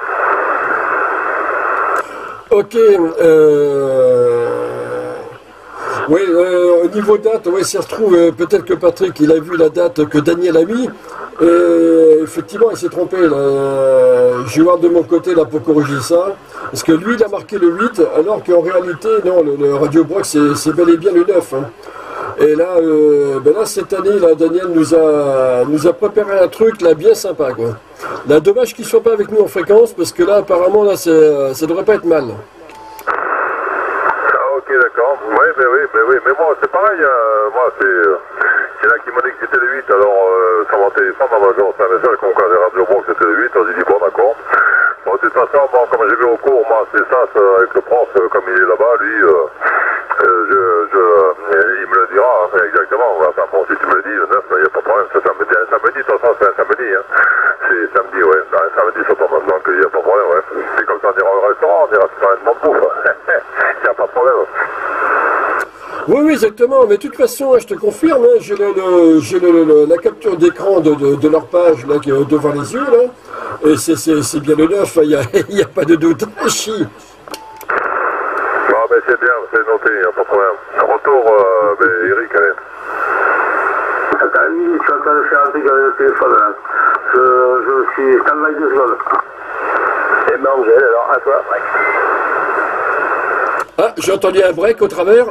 Ok. Euh... Oui, euh, au niveau date, ouais, ça se trouve, euh, peut-être que Patrick, il a vu la date que Daniel a mis, et effectivement, il s'est trompé. Là. Je vais voir de mon côté là, pour corriger ça, parce que lui, il a marqué le huit, alors qu'en réalité, non, le, le Radio Brock, c'est bel et bien le neuf. Hein. Et là, euh, ben là, cette année, là, Daniel nous a, nous a préparé un truc là, bien sympa. Quoi. Là, dommage qu'il ne soit pas avec nous en fréquence, parce que là, apparemment, là, ça ne devrait pas être mal. Ok, d'accord. Oui, mais oui, mais oui. Mais moi, c'est pareil. Euh, moi, c'est. Euh, il y en a qui m'ont dit que c'était le huit, alors euh, sur mon téléphone, dans ma maison, c'est un message qu'on connaît Radio Brock, c'était le huit. On s'est dit, bon, d'accord. Bon, de toute façon, bon, comme j'ai vu au cours, moi, c'est ça, ça, avec le prof, euh, comme il est là-bas, lui, euh, euh, je, je, euh, il me le dira hein, exactement. Enfin, bon, si tu me le dis, le neuf, il n'y a pas de problème. C'est samedi, samedi, de toute façon, c'est un samedi. Hein. C'est samedi, ouais. Un samedi, ça tombe donc il n'y a pas de problème, ouais. C'est comme ça, on ira au restaurant, on ira faire un de bouffe. Il n'y a pas de problème. Oui, oui, exactement. Mais de toute façon, je te confirme, hein, j'ai le, le, j'ai le, le, la capture d'écran de, de, de leur page là, qui est devant les yeux, là. Et c'est bien le neuf, il n'y a, a pas de doute. Chi. Non, mais c'est bien, c'est noté, il n'y a pas de problème. Retour, euh, ben, Eric, allez. Attends, je suis en train de faire un truc avec le téléphone, là. Je, je suis stand-by deux secondes. Et ben, Angèle, alors, à toi. Ah, j'ai entendu un break au travers.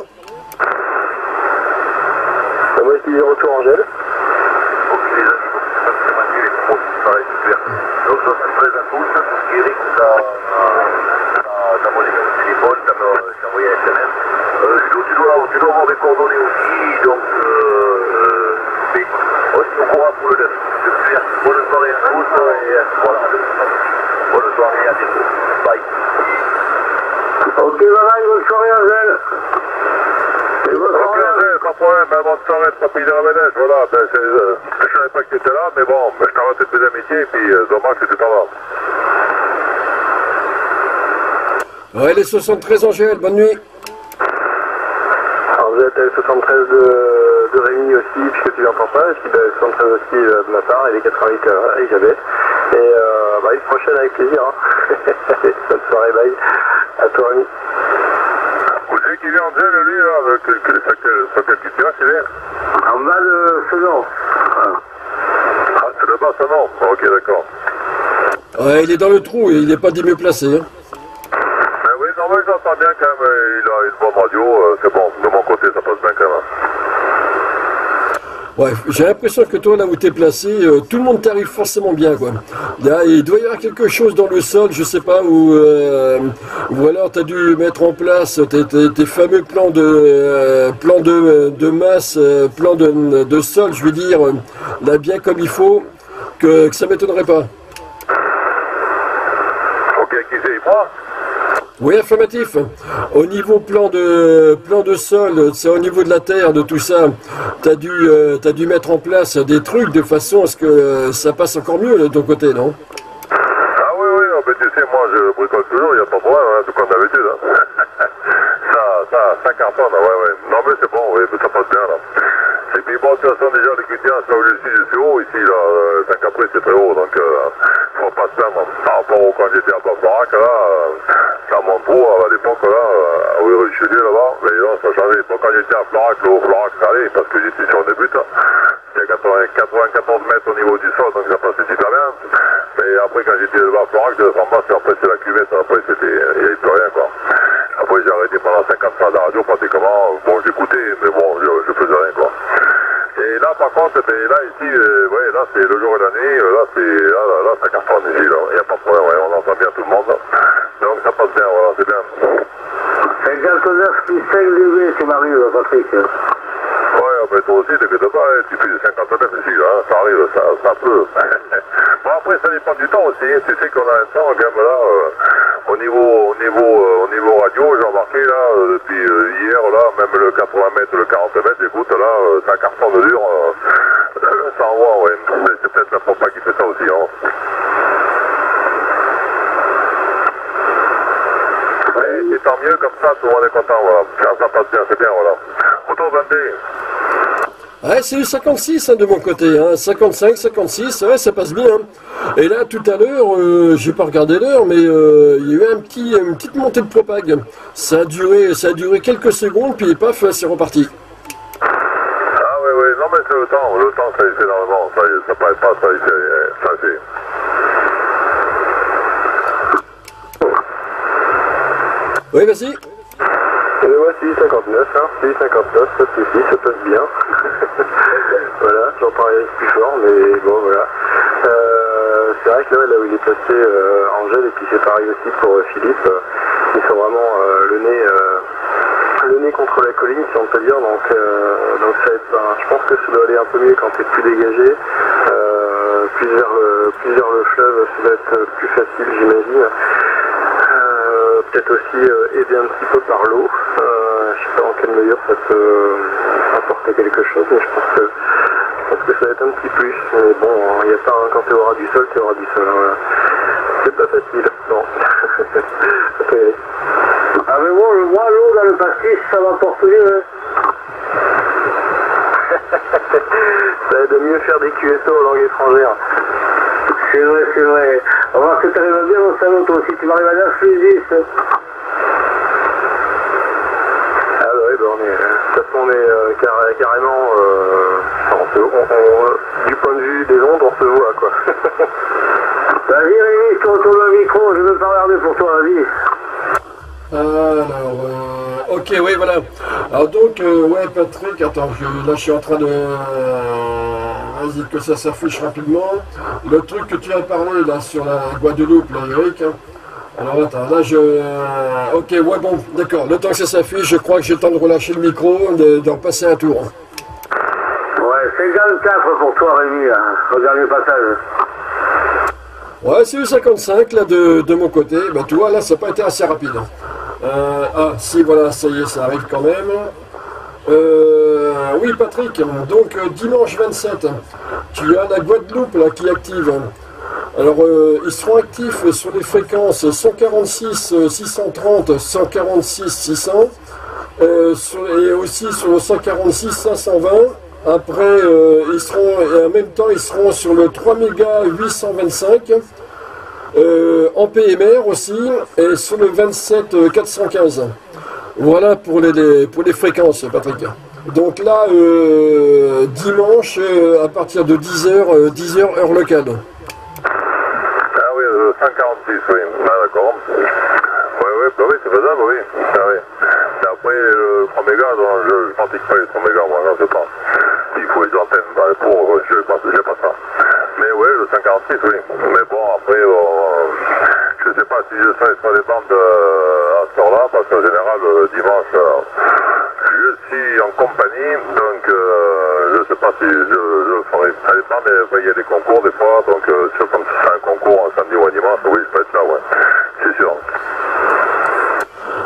Moi, je dis retour Angèle. Ok, les amis, c'est Manu et Pro qui travaillent super. Donc, soixante-treize à tous, Eric, t'as mon numéro de téléphone, t'as envoyé un S M S. Euh, sinon, tu dois, tu dois avoir des coordonnées aussi, donc, euh, mais, on est au courant pour le neuf. Bonne soirée à tous, et voilà. Bonne soirée, à bientôt. Bye. Ok, bye bye, bonne soirée, Angèle. Et bonne soirée. Pas de problème, ben, bonne soirée de Papy de Ravenès, voilà, ben, euh, je savais pas que tu étais là, mais bon, ben, je t'envoie toutes mes amitiés, et puis euh, dommage que tu t'en vas. Ouais, les soixante-treize Angèle, bonne nuit. Angèle, t'as le soixante-treize de, de Rémi aussi, puisque tu l'entends pas, et puis ben, le soixante-treize aussi euh, de ma part, et les quatre-vingt-huit à Elisabeth. Et euh, bah, une prochaine avec plaisir, hein. Allez, bonne soirée, bye. À toi, Rémi. Vous savez qui vient Angèle, lui, là, avec quel, quel, sur quel culture, c'est bien? En bas de ce nom. Ah, c'est le bas, ça non? Ok, d'accord. Ouais, il est dans le trou et il n'est pas des mieux placé. Hein. Ben oui, non, mais j'entends bien quand même, il a une bonne radio, euh, c'est bon, de mon côté, ça passe bien quand même. Ouais, j'ai l'impression que toi, là où tu es placé, euh, tout le monde t'arrive forcément bien, quoi. Là, il doit y avoir quelque chose dans le sol, je sais pas, où, euh, ou alors tu as dû mettre en place tes, tes, tes fameux plans de euh, plans de, de masse, euh, plans de, de sol, je veux dire, euh, là, bien comme il faut, que, que ça m'étonnerait pas. Ok, qui c'est, moi? Oui, affirmatif. Au niveau plan de plan de sol, c'est au niveau de la terre, de tout ça, tu as dû, euh, t'as dû mettre en place des trucs de façon à ce que ça passe encore mieux de ton côté, non? Ah oui, oui, non, mais tu sais, moi je bricole toujours, il n'y a pas de problème, hein, tout comme d'habitude. Hein. ça, ça, ça cartonne, ouais, ouais. Non mais c'est bon, oui, mais ça passe bien là. Et puis bon, de toute façon, déjà, les Cutiens, là où je suis, c'est haut ici, là, Saint-Capri, c'est très haut, donc euh, faut pas se plaindre. Par rapport au quand j'étais à Bas-Florac, là, euh, ça monte trop, à l'époque, là, euh, où je suis là-bas, mais non, ça changeait. Bon, quand j'étais à Florac, le Haut-Florac, ça allait, parce que j'étais sur des buts, c'était à quatre-vingt-quatorze mètres au niveau du sol, donc ça passait super bien. Mais après, quand j'étais là-bas à Florac, de en bas, après, c'est la cuvette, après, c'était, il n'y avait plus rien, quoi. Après, j'ai arrêté pendant cinquante ans de la radio, pratiquement. Bon, j'écoutais, mais bon, je, je faisais rien, quoi. Et là, par contre, ben, là, ici, euh, ouais, là, c'est le jour et la nuit, là, c'est, là, là, là, ça cartonne ici, là. Il n'y a pas de problème, ouais, on entend bien tout le monde, là. Donc, ça passe bien, voilà, c'est bien. cinquante-neuf plus cinq dB, tu m'arrives, Patrick. Ouais, ben, toi aussi, t'inquiète pas, hein, tu fais du cinquante-neuf ici, là, hein, ça arrive, ça, ça peut. Bon, après, ça dépend du temps aussi, hein. Tu sais qu'on a un temps, quand même, là, euh, au niveau, au niveau, euh, au niveau radio, j'ai remarqué, là, euh, depuis euh, hier, là, même le quatre-vingts mètres, le quarante mètres, écoute, là, euh, ça cartonne dur, euh, ça envoie, ouais. Mais c'est peut-être la propa qui fait ça aussi, hein. Et tant mieux, comme ça, tout le monde est content, voilà. Ça, ça passe bien, c'est bien, voilà. Autour Vendée. Ouais, c'est eu cinquante-six hein, de mon côté, hein. cinquante-cinq, cinquante-six, ouais, ça passe bien. Et là, tout à l'heure, euh, j'ai pas regardé l'heure, mais euh, il y a eu un petit, une petite montée de propague. Ça a duré, ça a duré quelques secondes, puis paf, c'est reparti. Ah oui, oui, non mais c'est le temps, le temps ça y fait énormément, ça, ça paraît pas, ça y fait, ça y fait. Oui, vas-y. Et le voici, cinquante-neuf, hein, c'est cinquante-neuf, pas de soucis, ça passe bien. Voilà, j'entends rien plus fort, mais bon, voilà. Euh, c'est vrai que là, là où il est passé, euh, Angèle, et puis c'est pareil aussi pour euh, Philippe, euh, ils sont vraiment euh, le nez euh, le nez contre la colline, si on peut dire, donc, euh, donc ça va être, ben, je pense que ça doit aller un peu mieux quand c'est plus dégagé, euh, plus, vers le, plus vers le fleuve, ça doit être plus facile, j'imagine. Euh, peut-être aussi euh, aider un petit peu par l'eau. Euh, je sais pas en quelle mesure ça peut euh, apporter quelque chose, mais je pense que je pense que ça va être un petit plus. Mais bon, il n'y a pas hein, quand tu auras du sol, tu auras du sol. Hein, voilà. C'est pas facile. Non. Ça peut y aller. Ah mais bon, moi l'eau dans le pastis, ça m'apporte mieux. Hein. Ça aide à mieux faire des Q S O en langue étrangère. C'est vrai, c'est vrai. On va voir que tu arrives bien mon salaud, toi aussi, tu m'arrives à neuf plus dix. Ah bah oui, bah on est, de toute façon on est euh, car- carrément, euh, on se, on, on, du point de vue des ondes, on se voit quoi. Vas-y Rémi, je te retourne le micro, je veux pas regarder pour toi, vas-y. Alors, euh, ok, oui, voilà. Alors donc, euh, ouais, Patrick, attends, je, là je suis en train de... Euh, vas-y, que ça s'affiche rapidement. Le truc que tu as parlé, là, sur la Guadeloupe, là, Eric. Hein. Alors, attends, là, je... Euh, ok, ouais, bon, d'accord. Le temps que ça s'affiche, je crois que j'ai le temps de relâcher le micro, de- d'en passer un tour. Ouais, cinquante-quatre pour toi Rémi, là, au dernier passage. Ouais, c'est eu cinquante-cinq, là, de, de mon côté. Bah, tu vois, là, ça n'a pas été assez rapide. Euh, ah, si, voilà, ça y est, ça arrive quand même. Euh, oui, Patrick, donc euh, dimanche vingt-sept, tu as la Guadeloupe là, qui est active. Alors, euh, ils seront actifs sur les fréquences cent quarante-six six cent trente, cent quarante-six six cents, euh, sur- et aussi sur le cent quarante-six cinq cent vingt. Après, euh, ils seront, et en même temps, ils seront sur le trois méga huit cent vingt-cinq, euh, en P M R aussi, et sur le vingt-sept quatre cent quinze. Voilà pour les, les- pour les fréquences, Patrick. Donc là, euh, dimanche, euh, à partir de dix heures, euh, dix heures heure locale. Ah oui, euh, cent quarante-six, oui. Ah d'accord. Oui, oui, bah oui, c'est faisable, oui. Ah, oui. Et après, le trois mégas, non, je ne pratique pas les trois mégas, moi, non, je sais pas. Il faut les antennes, bah, pour, je n'ai pas, j'ai pas ça. Mais oui, le cent quarante-six, oui. Mais bon, après, euh, je ne sais pas si je serai sur les bandes euh, à ce heure-là, parce qu'en général, le dimanche, euh, je suis en compagnie, donc euh, je ne sais pas si je, je le ferai. Ça dépend, mais enfin, il y a des concours des fois, donc euh, sur comme c'est un concours un samedi ou un dimanche, oui, je peux être là, ouais. C'est sûr.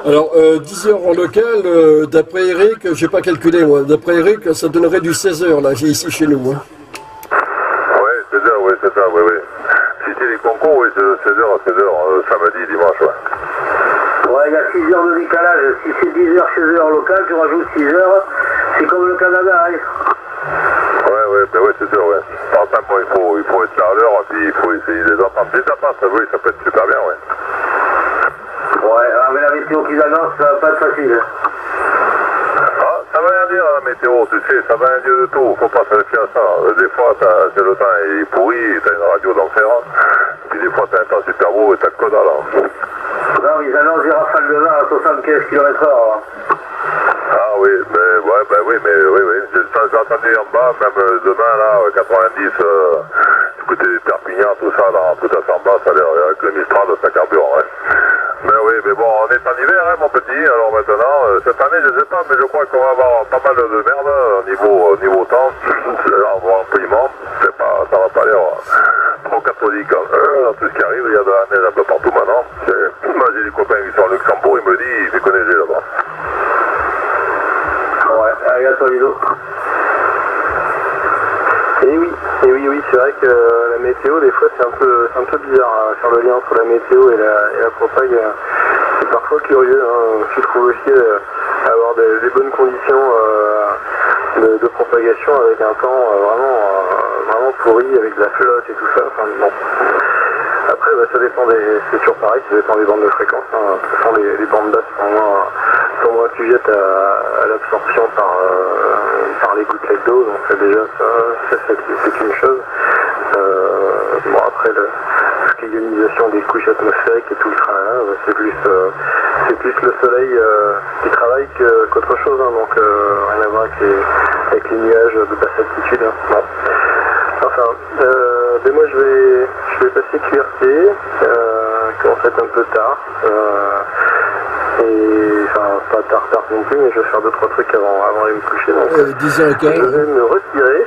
Alors, euh, dix heures en local, euh, d'après Eric, j'ai pas calculé moi, d'après Eric, ça donnerait du seize heures là, j'ai ici chez nous. Hein. Ouais, seize heures, oui, c'est ça, oui, oui. Si c'est les concours, oui, c'est de seize heures à seize heures, euh, samedi, dimanche, ouais. Ouais, il y a six heures de décalage. Si c'est dix heures chez eux en local, tu rajoutes six heures. C'est comme le Canada, hein. Ouais, ouais, ben ouais, c'est sûr, ouais. Par exemple, il faut, il faut être là à l'heure, puis il faut essayer de les entendre. Les attentes, oui, ça peut être super bien, ouais. Ouais, avec la météo qu'ils annoncent, ça va pas être facile. Ah, ça va rien dire, la météo, tu sais, ça va rien dire de tout. Faut pas se fier à ça. Des fois, c'est le temps il est pourri, t'as une radio d'enfer, puis des fois, t'as un temps super beau et t'as que dalle. Non, ils annoncent des rafales de vent à soixante-quinze kilomètres heure. Ah oui, mais ouais, ben oui, mais oui, oui. J'ai entendu en bas, même demain, là, quatre-vingt-dix, euh, du côté des Perpignan, tout ça, là, tout à fait en bas, ça a l'air, avec le Mistral, ça carbure, ouais. Mais oui, mais bon, on est en hiver, hein, mon petit, alors maintenant, euh, cette année, je sais pas, mais je crois qu'on va avoir pas mal de merde, au niveau, au niveau temps, on va en paiement, c'est pas, ça va pas l'air trop catholique, hein. euh, tout ce qui arrive, il y a de la neige un peu partout maintenant. Moi, j'ai des copains qui sont au Luxembourg, ils me disent, ils se connaissent là-bas. Ouais, allez, à toi, Lido. Et oui, et oui, oui, c'est vrai que euh, la météo, des fois, c'est un peu, c'est un peu bizarre, hein, faire le lien entre la météo et la, et la propague. Euh, c'est parfois curieux, hein. Tu trouves aussi euh, avoir des, des bonnes conditions euh, de, de propagation avec un temps euh, vraiment, euh, vraiment pourri, avec de la flotte et tout ça. Enfin, bon. Après, bah, ça dépend des, c'est toujours pareil, ça dépend des bandes de fréquence. Hein. De toute façon, les, les bandes basses sont moins, sont moins sujettes à, à l'absorption par, euh, par les gouttelettes d'eau, donc euh, déjà ça, ça c'est, c'est une chose. Euh, bon, après, le, ce qui est ionisation des couches atmosphériques et tout le tralala, bah, c'est plus, euh, c'est plus le soleil euh, qui travaille que, qu'autre chose, hein, donc euh, rien à voir avec les, avec les nuages de basse altitude. Hein. Bon. Enfin, euh, ben moi je vais, je vais passer Q R T, euh, qui en fait un peu tard, euh, et enfin pas tard tard non plus, mais je vais faire deux trois trucs avant, avant d'aller me coucher, donc euh, dix heures quinze. je vais me retirer.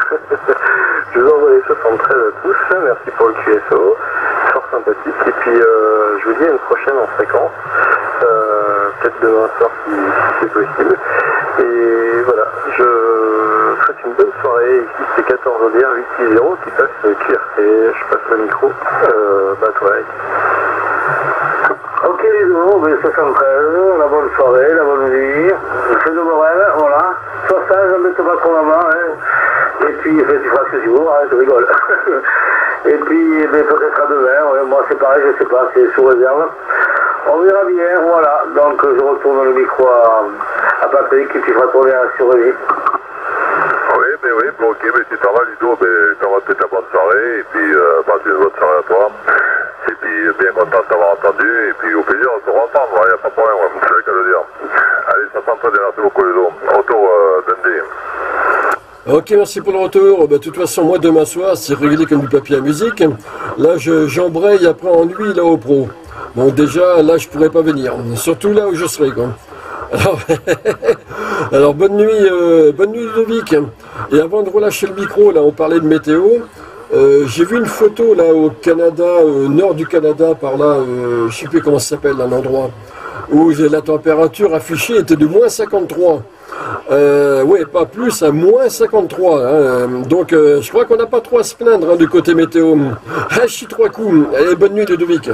Je vous envoie les soixante-treize à tous, merci pour le Q S O, fort sympathique, et puis euh, je vous dis à une prochaine en fréquence, euh, peut-être demain soir si, si c'est possible, et voilà, je vous souhaite une bonne soirée, ici c'est quatorze O D R huit six zéro qui passe Q R T, je passe le micro, euh, bah toi Eric. Ok, les deux, ben soixante-treize, la bonne soirée, la bonne nuit, fais de Morel, voilà, sois sage, embête pas trop maman, hein. Et puis, enfin, tu feras ce que tu veux, hein, je rigole. Et puis, ben, peut-être à demain, ouais, moi c'est pareil, je sais pas, c'est sous réserve. On verra bien, voilà, donc je retourne le micro à, à Patrick et puis il fera tourner à surveiller. Oui, mais oui, bon, ok, mais si t'en vas, Ludo, ben, t'en vas peut-être ta bonne soirée, et puis euh, passe une bonne soirée à toi. Et puis, bien content de t'avoir entendu, et puis au plaisir, on se entendre, il n'y a pas de problème, ouais, c'est vrai qu'à le dire. Allez, ça s'entend, merci beaucoup, Ludo. Retour, euh, Dundee. Ok, merci pour le retour. Bah, de toute façon, moi, demain soir, c'est réglé comme du papier à musique. Là, je, j'embraye après en nuit, là, au pro. Bon, déjà, là, je pourrais pas venir. Surtout là où je serai, quoi. Alors, alors bonne nuit, euh, bonne nuit, Ludovic. Et avant de relâcher le micro, là, on parlait de météo. Euh, j'ai vu une photo, là, au Canada, au nord du Canada, par là, euh, je sais plus comment ça s'appelle, là, l'endroit, où la température affichée était de moins cinquante-trois. Euh, oui, pas plus, à moins cinquante-trois. Hein. Donc, euh, je crois qu'on n'a pas trop à se plaindre hein, du côté météo. Hachi trois coups. Allez, bonne nuit, Ludovic.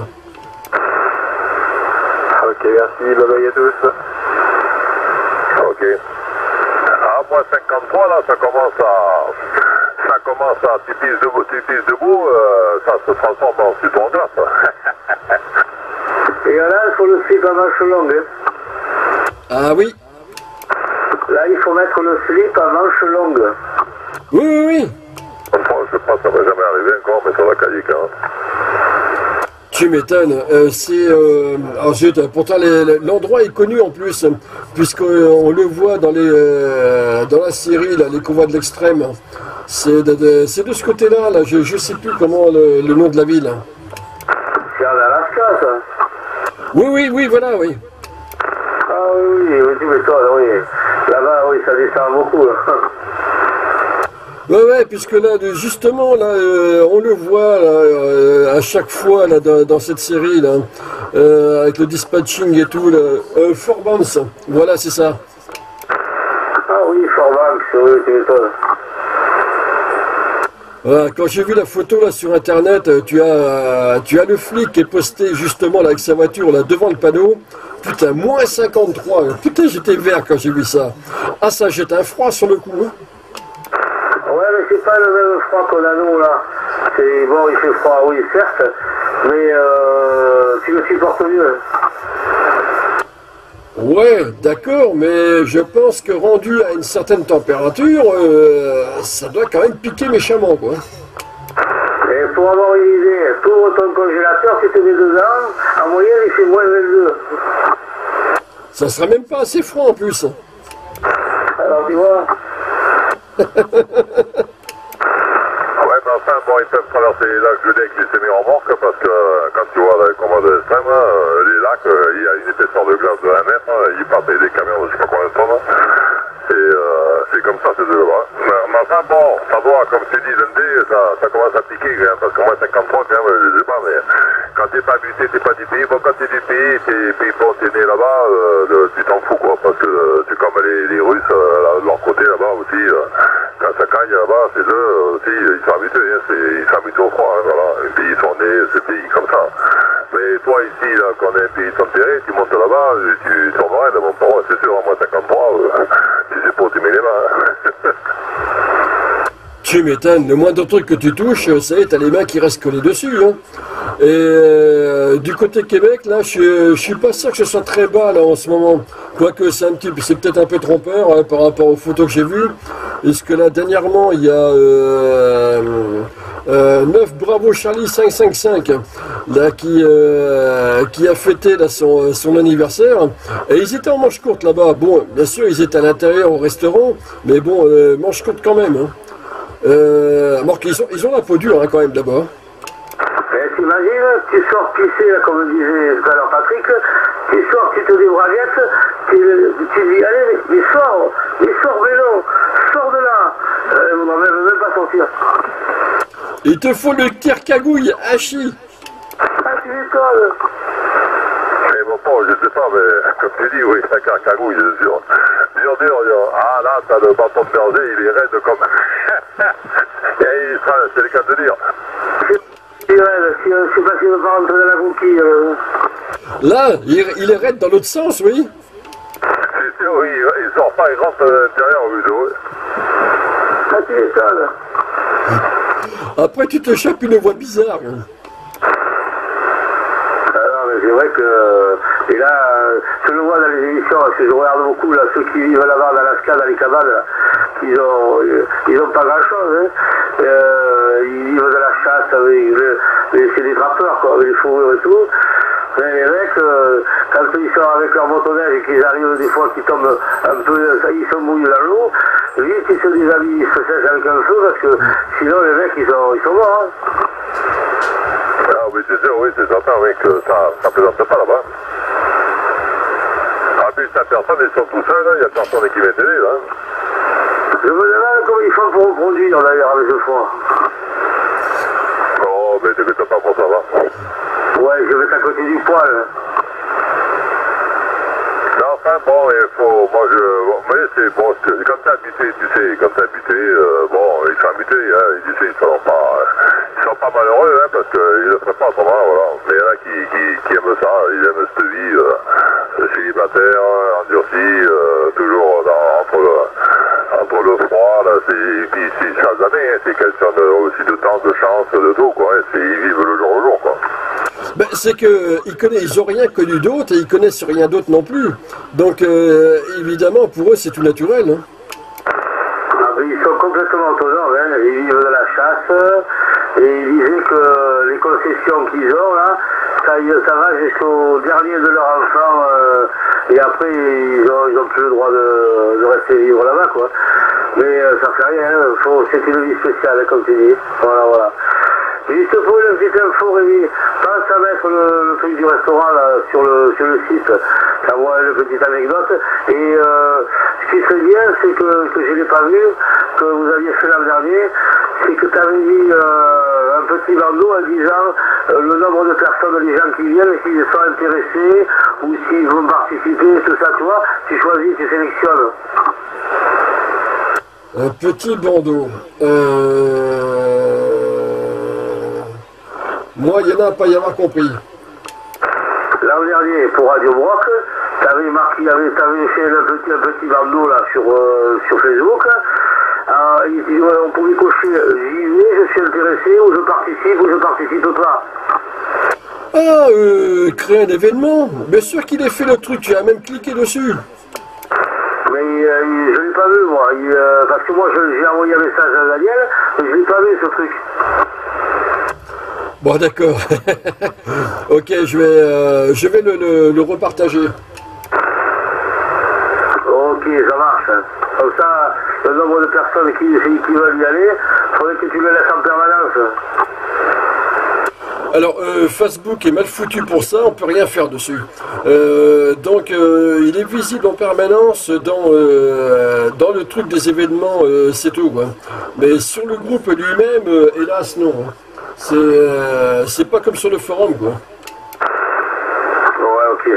Ok, merci, bye bye à tous. Ok. À moins cinquante-trois, là, ça commence à... Ça commence à... Tu pisses debout, tu pisses debout euh, ça se transforme en support en glace. Et là, il faut le slip à manche longue. Hein. Ah oui. Là, il faut mettre le slip à manche longue. Oui, oui, oui. Enfin, je sais pas, ça va jamais arriver encore, mais ça va cailler quand même. Tu m'étonnes. Euh, c'est, euh, alors, zut, pourtant, les, l'endroit est connu en plus, puisqu'on le voit dans, les, euh, dans la série, là, les convois de l'extrême. C'est de, de, c'est de ce côté-là, là, je ne sais plus comment le, le nom de la ville. C'est en Alaska, ça. Oui, oui, oui, voilà, oui. Ah oui, oui, oui, tu m'étonnes, oui. Là-bas, oui, ça descend beaucoup. Là. Ouais, ouais, puisque là, justement, là, euh, on le voit là, euh, à chaque fois là, dans, dans cette série, là, euh, avec le dispatching et tout, le, euh, Fort Banks, voilà, c'est ça. Ah oui, Fort Banks, oui, tu m'étonnes. Voilà, quand j'ai vu la photo là sur internet, tu as, tu as le flic qui est posté justement là, avec sa voiture là devant le panneau. Putain, moins cinquante-trois. Putain, j'étais vert quand j'ai vu ça. Ah, ça jette un froid sur le coup. Hein. Ouais, mais c'est pas le même froid qu'on a nous là. C'est bon, il fait froid, oui, certes, mais euh, tu le supportes mieux. Ouais, d'accord, mais je pense que rendu à une certaine température, euh, ça doit quand même piquer méchamment, quoi. Et pour avoir une idée, pour ton congélateur, tu te mets dedans, en moyenne, il fait moins vingt-deux. Ça sera même pas assez froid en plus. Alors, tu vois. Ouais, mais enfin, bon, ils peuvent traverser les lacs gelés avec les semi-remorques parce que quand tu vois la commande extrême, les lacs, il y a une épaisseur de glace de un mètre, ils partent avec des camions de je sais pas combien de tonnes. Et euh, c'est comme ça, c'est de là-bas. Mais, mais enfin, bon, ça doit, comme tu dis, l'N D, ça, ça commence à piquer, hein, parce que moi, cinquante-trois, quand même, je sais pas, mais quand t'es pas habité, t'es pas du pays. Bon, quand t'es du pays, t'es, puis bon, t'es né là-bas, euh, tu t'en fous, quoi, parce que euh, c'est comme les, les Russes, euh, de leur côté, là-bas aussi, euh, quand ça caille là-bas, c'est eux aussi, ils sont habitués, hein, c'est, ils sont habitués au froid, hein, voilà. Et puis ils sont nés, ce pays, comme ça. Mais toi, ici, là, quand on est un pays tempéré, tu montes là-bas, tu tournerais de mon port, c'est sûr, à moins cinquante-trois, euh, tu sais pas où tu mets les mains. Tu m'étonnes, le moindre truc que tu touches, ça y est, t'as les mains qui restent collées dessus. Hein. Et euh, du côté Québec, là, je, je suis pas sûr que ce soit très bas là en ce moment. Quoique c'est un petit, c'est peut-être un peu trompeur hein, par rapport aux photos que j'ai vues. Est-ce que là, dernièrement, il y a euh, euh, neuf Bravo Charlie cinq cent cinquante-cinq là, qui, euh, qui a fêté là, son, son anniversaire. Et ils étaient en manche courte là-bas. Bon, bien sûr, ils étaient à l'intérieur au restaurant, mais bon, euh, manche courte quand même. Hein. Euh, alors qu'ils ont, ils ont la peau dure hein, quand même d'abord. Mais t'imagines, tu sors pisser, là, comme disait tout à l'heure Patrick, tu sors, tu te débraguettes, tu, tu dis allez, mais, mais sors, mais sors vélo, sors de là. Euh, on n'en veut même pas sortir. Il te faut le tire-cagouille, Hachi. Ah, tu m'étonnes. Mais bon, bon, je sais pas, mais comme tu dis, oui, c'est un cagouille, c'est sûr. Dur, dur, dur. Ah, là, t'as le bâton de berger, il est raide comme... Et il sera, c'est le cas de dire. Il est raide, si, je sais pas s'il ne veut pas rentrer dans la coquille. Euh... Là, il, il est raide dans l'autre sens, oui. C'est sûr, oui, il sort pas, il rentre à l'intérieur, oui, oui. Ah, tu m'étonnes. Après, tu te chopes une voix bizarre. C'est vrai que, et là, je le vois dans les émissions, parce que je regarde beaucoup, là, ceux qui vivent là-bas, dans l'Alaska, dans les cabanes, là, ils ont, ils ont pas grand-chose, hein. Euh, ils vivent de la chasse, avec le, les, c'est des trappeurs, quoi, avec les fourrures et tout. Mais les mecs, euh, quand ils sont avec leur motoneige et qu'ils arrivent des fois, qu'ils tombent un peu, ça, ils se mouillent dans l'eau, vite, ils se déshabillent, ils se sèchent avec un feu, parce que sinon, les mecs, ils sont, ils sont morts, hein. Ah oui, c'est sûr, oui, c'est certain, oui, que ça ne plaisante pas là-bas. En plus, la personne, ils sont tout seuls, il n'y a personne qui va t'aider, là. Je me demande comment ils font pour reproduire, d'ailleurs, avec le froid. Oh, mais t'inquiète pas pour ça, va. Ouais, je vais être à côté du poil. Non, enfin, bon, il faut, moi, je, bon, mais c'est bon, c'est, quand t'es habitué, tu sais, quand t'es habitué, euh, bon, ils sont habitués, hein, ils disent, ils sont pas, ils sont pas malheureux, hein, parce qu'ils ne le feraient pas autrement, voilà. Mais il y en a qui, qui, qui aiment ça, ils aiment cette vie, euh, célibataire, endurci, euh, toujours dans, entre le, entre le froid, là, c'est, et puis c'est chaque année, hein, c'est question de, aussi de temps, de chance, de tout, quoi, hein, c'est, ils vivent le jour le jour, quoi. Ben, c'est qu'ils connaissent, ils ont rien connu d'autre et ils connaissent rien d'autre non plus. Donc euh, évidemment pour eux c'est tout naturel. Hein. Ah, ben, ils sont complètement autonomes, hein. Ils vivent de la chasse et ils disaient que les concessions qu'ils ont là, ça, ça va jusqu'au dernier de leurs enfants euh, et après ils ont, ils ont plus le droit de, de rester vivre là-bas quoi. Mais euh, ça fait rien, hein. Faut, c'est une vie spéciale comme tu dis. Voilà voilà. Juste pour une petite info, Rémi, pense à mettre le, le truc du restaurant là, sur, le, sur le site, ça voit une petite anecdote. Et euh, ce qui serait bien, c'est que, que je n'ai pas vu, que vous aviez fait l'an dernier, c'est que tu avais mis euh, euh, un petit bandeau en disant euh, le nombre de personnes, les gens qui viennent, s'ils sont intéressés ou s'ils vont participer, tout ça, tu vois, tu choisis, tu sélectionnes. Un petit bandeau. Euh... Moi, il y en a à pas y avoir compris. L'an dernier, pour Radio Broc, tu avais marqué, t'avais fait un petit, un petit bandeau là sur, euh, sur Facebook. Euh, il dit, ouais, on pouvait cocher j'y vais, je suis intéressé, ou je participe, ou je participe pas. Ah, euh, créer un événement. Bien sûr qu'il ait fait le truc, tu as même cliqué dessus. Mais euh, je ne l'ai pas vu, moi. Il, euh, parce que moi, j'ai envoyé un message à Daniel, mais je ne l'ai pas vu, ce truc. Bon, d'accord. Ok, je vais, euh, je vais le, le, le repartager. Ok, ça marche. Comme ça, le nombre de personnes qui, qui veulent y aller, il faudrait que tu le laisses en permanence. Alors, euh, Facebook est mal foutu pour ça, on peut rien faire dessus. Euh, donc, euh, il est visible en permanence dans, euh, dans le truc des événements, euh, c'est tout, quoi. Mais sur le groupe lui-même, euh, hélas, non. C'est euh, c'est pas comme sur le forum, quoi. Ouais, ok.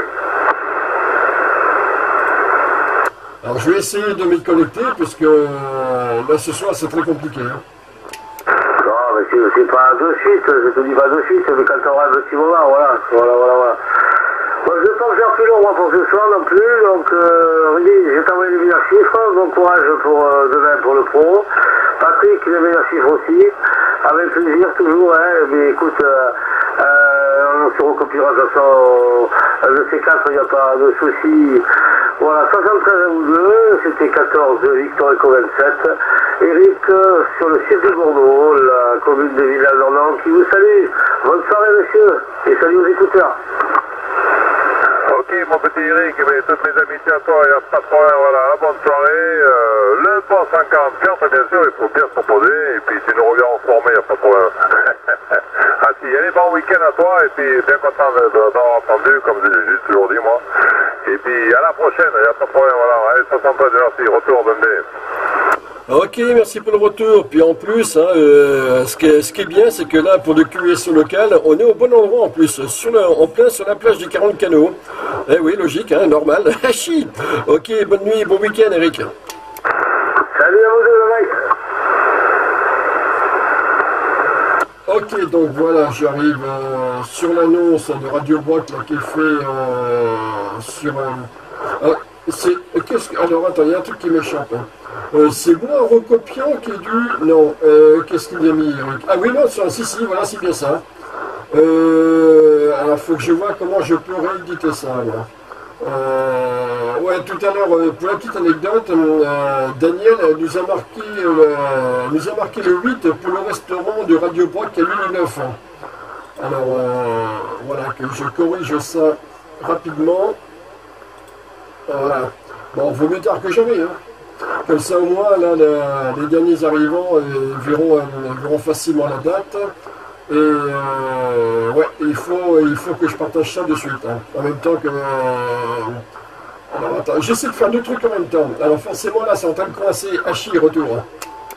Alors, je vais essayer de m'y connecter, puisque euh, là, ce soir, c'est très compliqué. Hein. Non, mais c'est pas de suite, je te dis pas de suite, mais quand tu auras un petit moment, voilà, voilà, voilà, voilà. Bon, je ne vais pas me faire plus long, moi, pour ce soir non plus, donc, euh, Rudy, je vais t'envoyer les meilleurs chiffres, bon courage pour euh, demain pour le pro. Patrick, les meilleurs chiffres aussi, avec plaisir toujours, hein, mais écoute, euh, euh, on se recopiera de toute façon, euh, de ces quatre, il n'y a pas de souci. Voilà, soixante-treize à vous deux, c'était quatorze, Victor Eco vingt-sept. Eric, euh, sur le site de Bordeaux, la commune de Villaz-Norland, qui vous salue. Bonne soirée, monsieur, et salut aux écouteurs. Ok, mon petit Eric, mais toutes mes amitiés à toi, il n'y a pas de problème, voilà, bonne soirée. Euh, le bon cent quarante-quatre, bien sûr, il faut bien se proposer, et puis tu nous reviens en formé, il n'y a pas de problème. Ah si, allez, bon week-end à toi, et puis bien content d'avoir entendu, comme j'ai toujours dit, moi. Et puis à la prochaine, il n'y a pas de problème, voilà, allez, soixante-treize, merci, retour, Dundee. Ok, merci pour le retour. Puis en plus, hein, euh, ce, qui est, ce qui est bien, c'est que là, pour le Q S O local, on est au bon endroit en plus, sur le, en plein sur la plage du quarante Canaux. Eh oui, logique, hein, normal. Chi. Ok, bonne nuit, bon week-end, Eric. Salut à vous deux, le mec. Ok, donc voilà, j'arrive euh, sur l'annonce de Radio Broc là, qui est fait euh, sur... Euh, ah, c'est, qu'est-ce que, alors attends, il y a un truc qui m'échappe. Hein. Euh, c'est moi en recopiant qui est dû... Non, euh, qu'est-ce qu'il a mis, Eric? Ah oui, non, sur, si, si, voilà, c'est bien ça. Euh, alors, il faut que je vois comment je peux rééditer ça, là. Euh, ouais, tout à l'heure, euh, pour la petite anecdote, euh, Daniel nous a, marqué, euh, nous a marqué le huit pour le restaurant de Radio Broc à Lille neuf. Alors, euh, voilà, que je corrige ça rapidement. Voilà. Bon, vaut mieux tard que jamais, hein. Comme ça, au moins, là, la, les derniers arrivants euh, verront, euh, verront facilement la date. Et euh, ouais, il faut, il faut que je partage ça de suite. Hein. En même temps que... Euh, alors, attends, j'essaie de faire deux trucs en même temps. Alors, forcément, là, c'est en train de coincer Hachi, retour. Hein.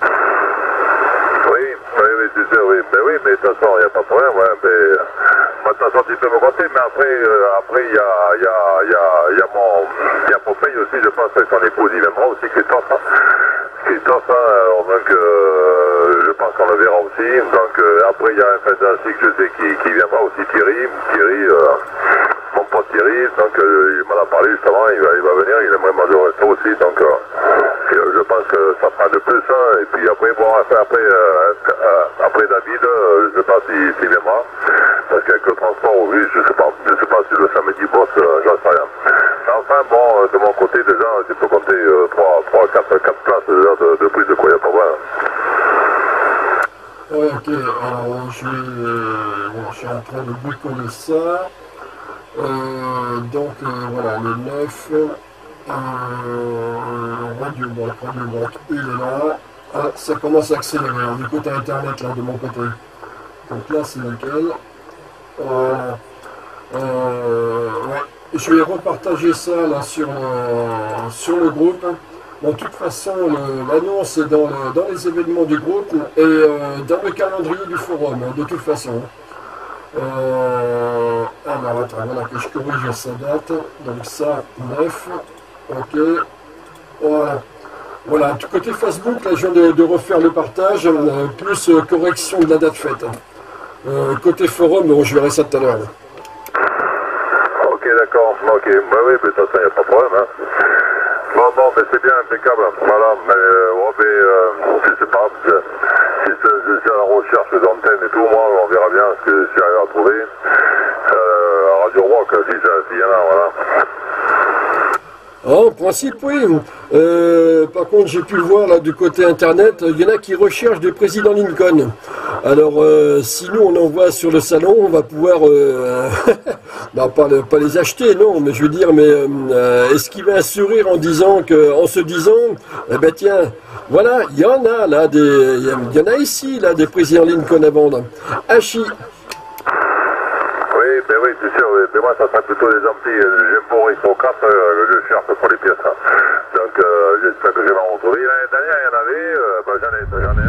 Oui, oui, oui, c'est sûr, oui. Mais oui, mais de toute façon, il n'y a pas de problème, ouais. Mais... De toute façon, tu peux me compter, mais après, euh, après, il y a, y a, y a, y a mon, il y a Popeye aussi, je pense, avec son épouse, il viendra aussi, Christophe, hein. Christophe, hein, alors, donc, euh, je pense qu'on le verra aussi, donc, euh, après, il y a un fait ainsi que je sais qui, qui viendra aussi, Thierry, Thierry, euh, mon pote Thierry, donc, euh, il m'en a parlé justement, il va, il va venir, il aimerait manger au resto aussi, donc, euh, et, euh, je pense que ça fera de plus, hein, et puis après, bon, après, après, euh, euh, après David, euh, je ne sais pas s'il si, si viendra. Parce qu'avec le transport, oui, je ne sais pas, je sais pas si le samedi bosse, euh, j'en sais rien. Mais enfin, bon, euh, de mon côté, déjà, tu peux compter euh, trois, quatre, quatre places déjà de, de plus de quoi il n'y a pas mal. Ouais, ok, alors je, vais, euh, bon, je suis en train de bricoler ça. Euh, donc, euh, voilà, le neuf, euh, Radio Broc, Radio Broc, il est là. Ah, ça commence à accélérer, on écoute à Internet là de mon côté. Donc là, c'est lequel? Voilà. Euh, ouais. Je vais repartager ça là sur, euh, sur le groupe. Bon, de toute façon, l'annonce est dans, le, dans les événements du groupe et euh, dans le calendrier du forum, hein, de toute façon. Euh, alors, attends, voilà que je corrige sa date. Donc ça, neuf. Ok. Voilà. Voilà, du côté Facebook, là, je viens de, de refaire le partage, euh, plus euh, correction de la date faite. Euh, côté forum, bon, je verrai ça tout à l'heure. Ok, d'accord. Ok, bah oui, mais de toute façon, il n'y a pas de problème. Hein. Bon, bon, mais c'est bien impeccable. Voilà, mais, euh, ouais, mais euh, je sais pas, si je suis à la recherche d'antenne et tout, moi, on verra bien ce que je suis arrivé à trouver. Euh, à Radio Rock, si ça, s'il y en a, voilà. Oh, en principe, oui. Euh, par contre, j'ai pu voir là du côté internet, il y en a qui recherchent des présidents Lincoln. Alors, euh, si nous on en voit sur le salon, on va pouvoir, euh, non, pas, le, pas les acheter, non, mais je veux dire, mais euh, esquiver un sourire en disant que, en se disant, eh ben tiens, voilà, il y en a là des, il y en a ici là des présidents Lincoln à vendre. Hachi. Oui, ben oui, c'est sûr, oui. Mais moi ça serait plutôt des amplis, j'aime pour X quatre, euh, je cherche pour les pièces. Hein. Donc euh, j'espère que je vais en retrouver. L'année dernière il y en avait, euh, ben, j'en ai, j'en ai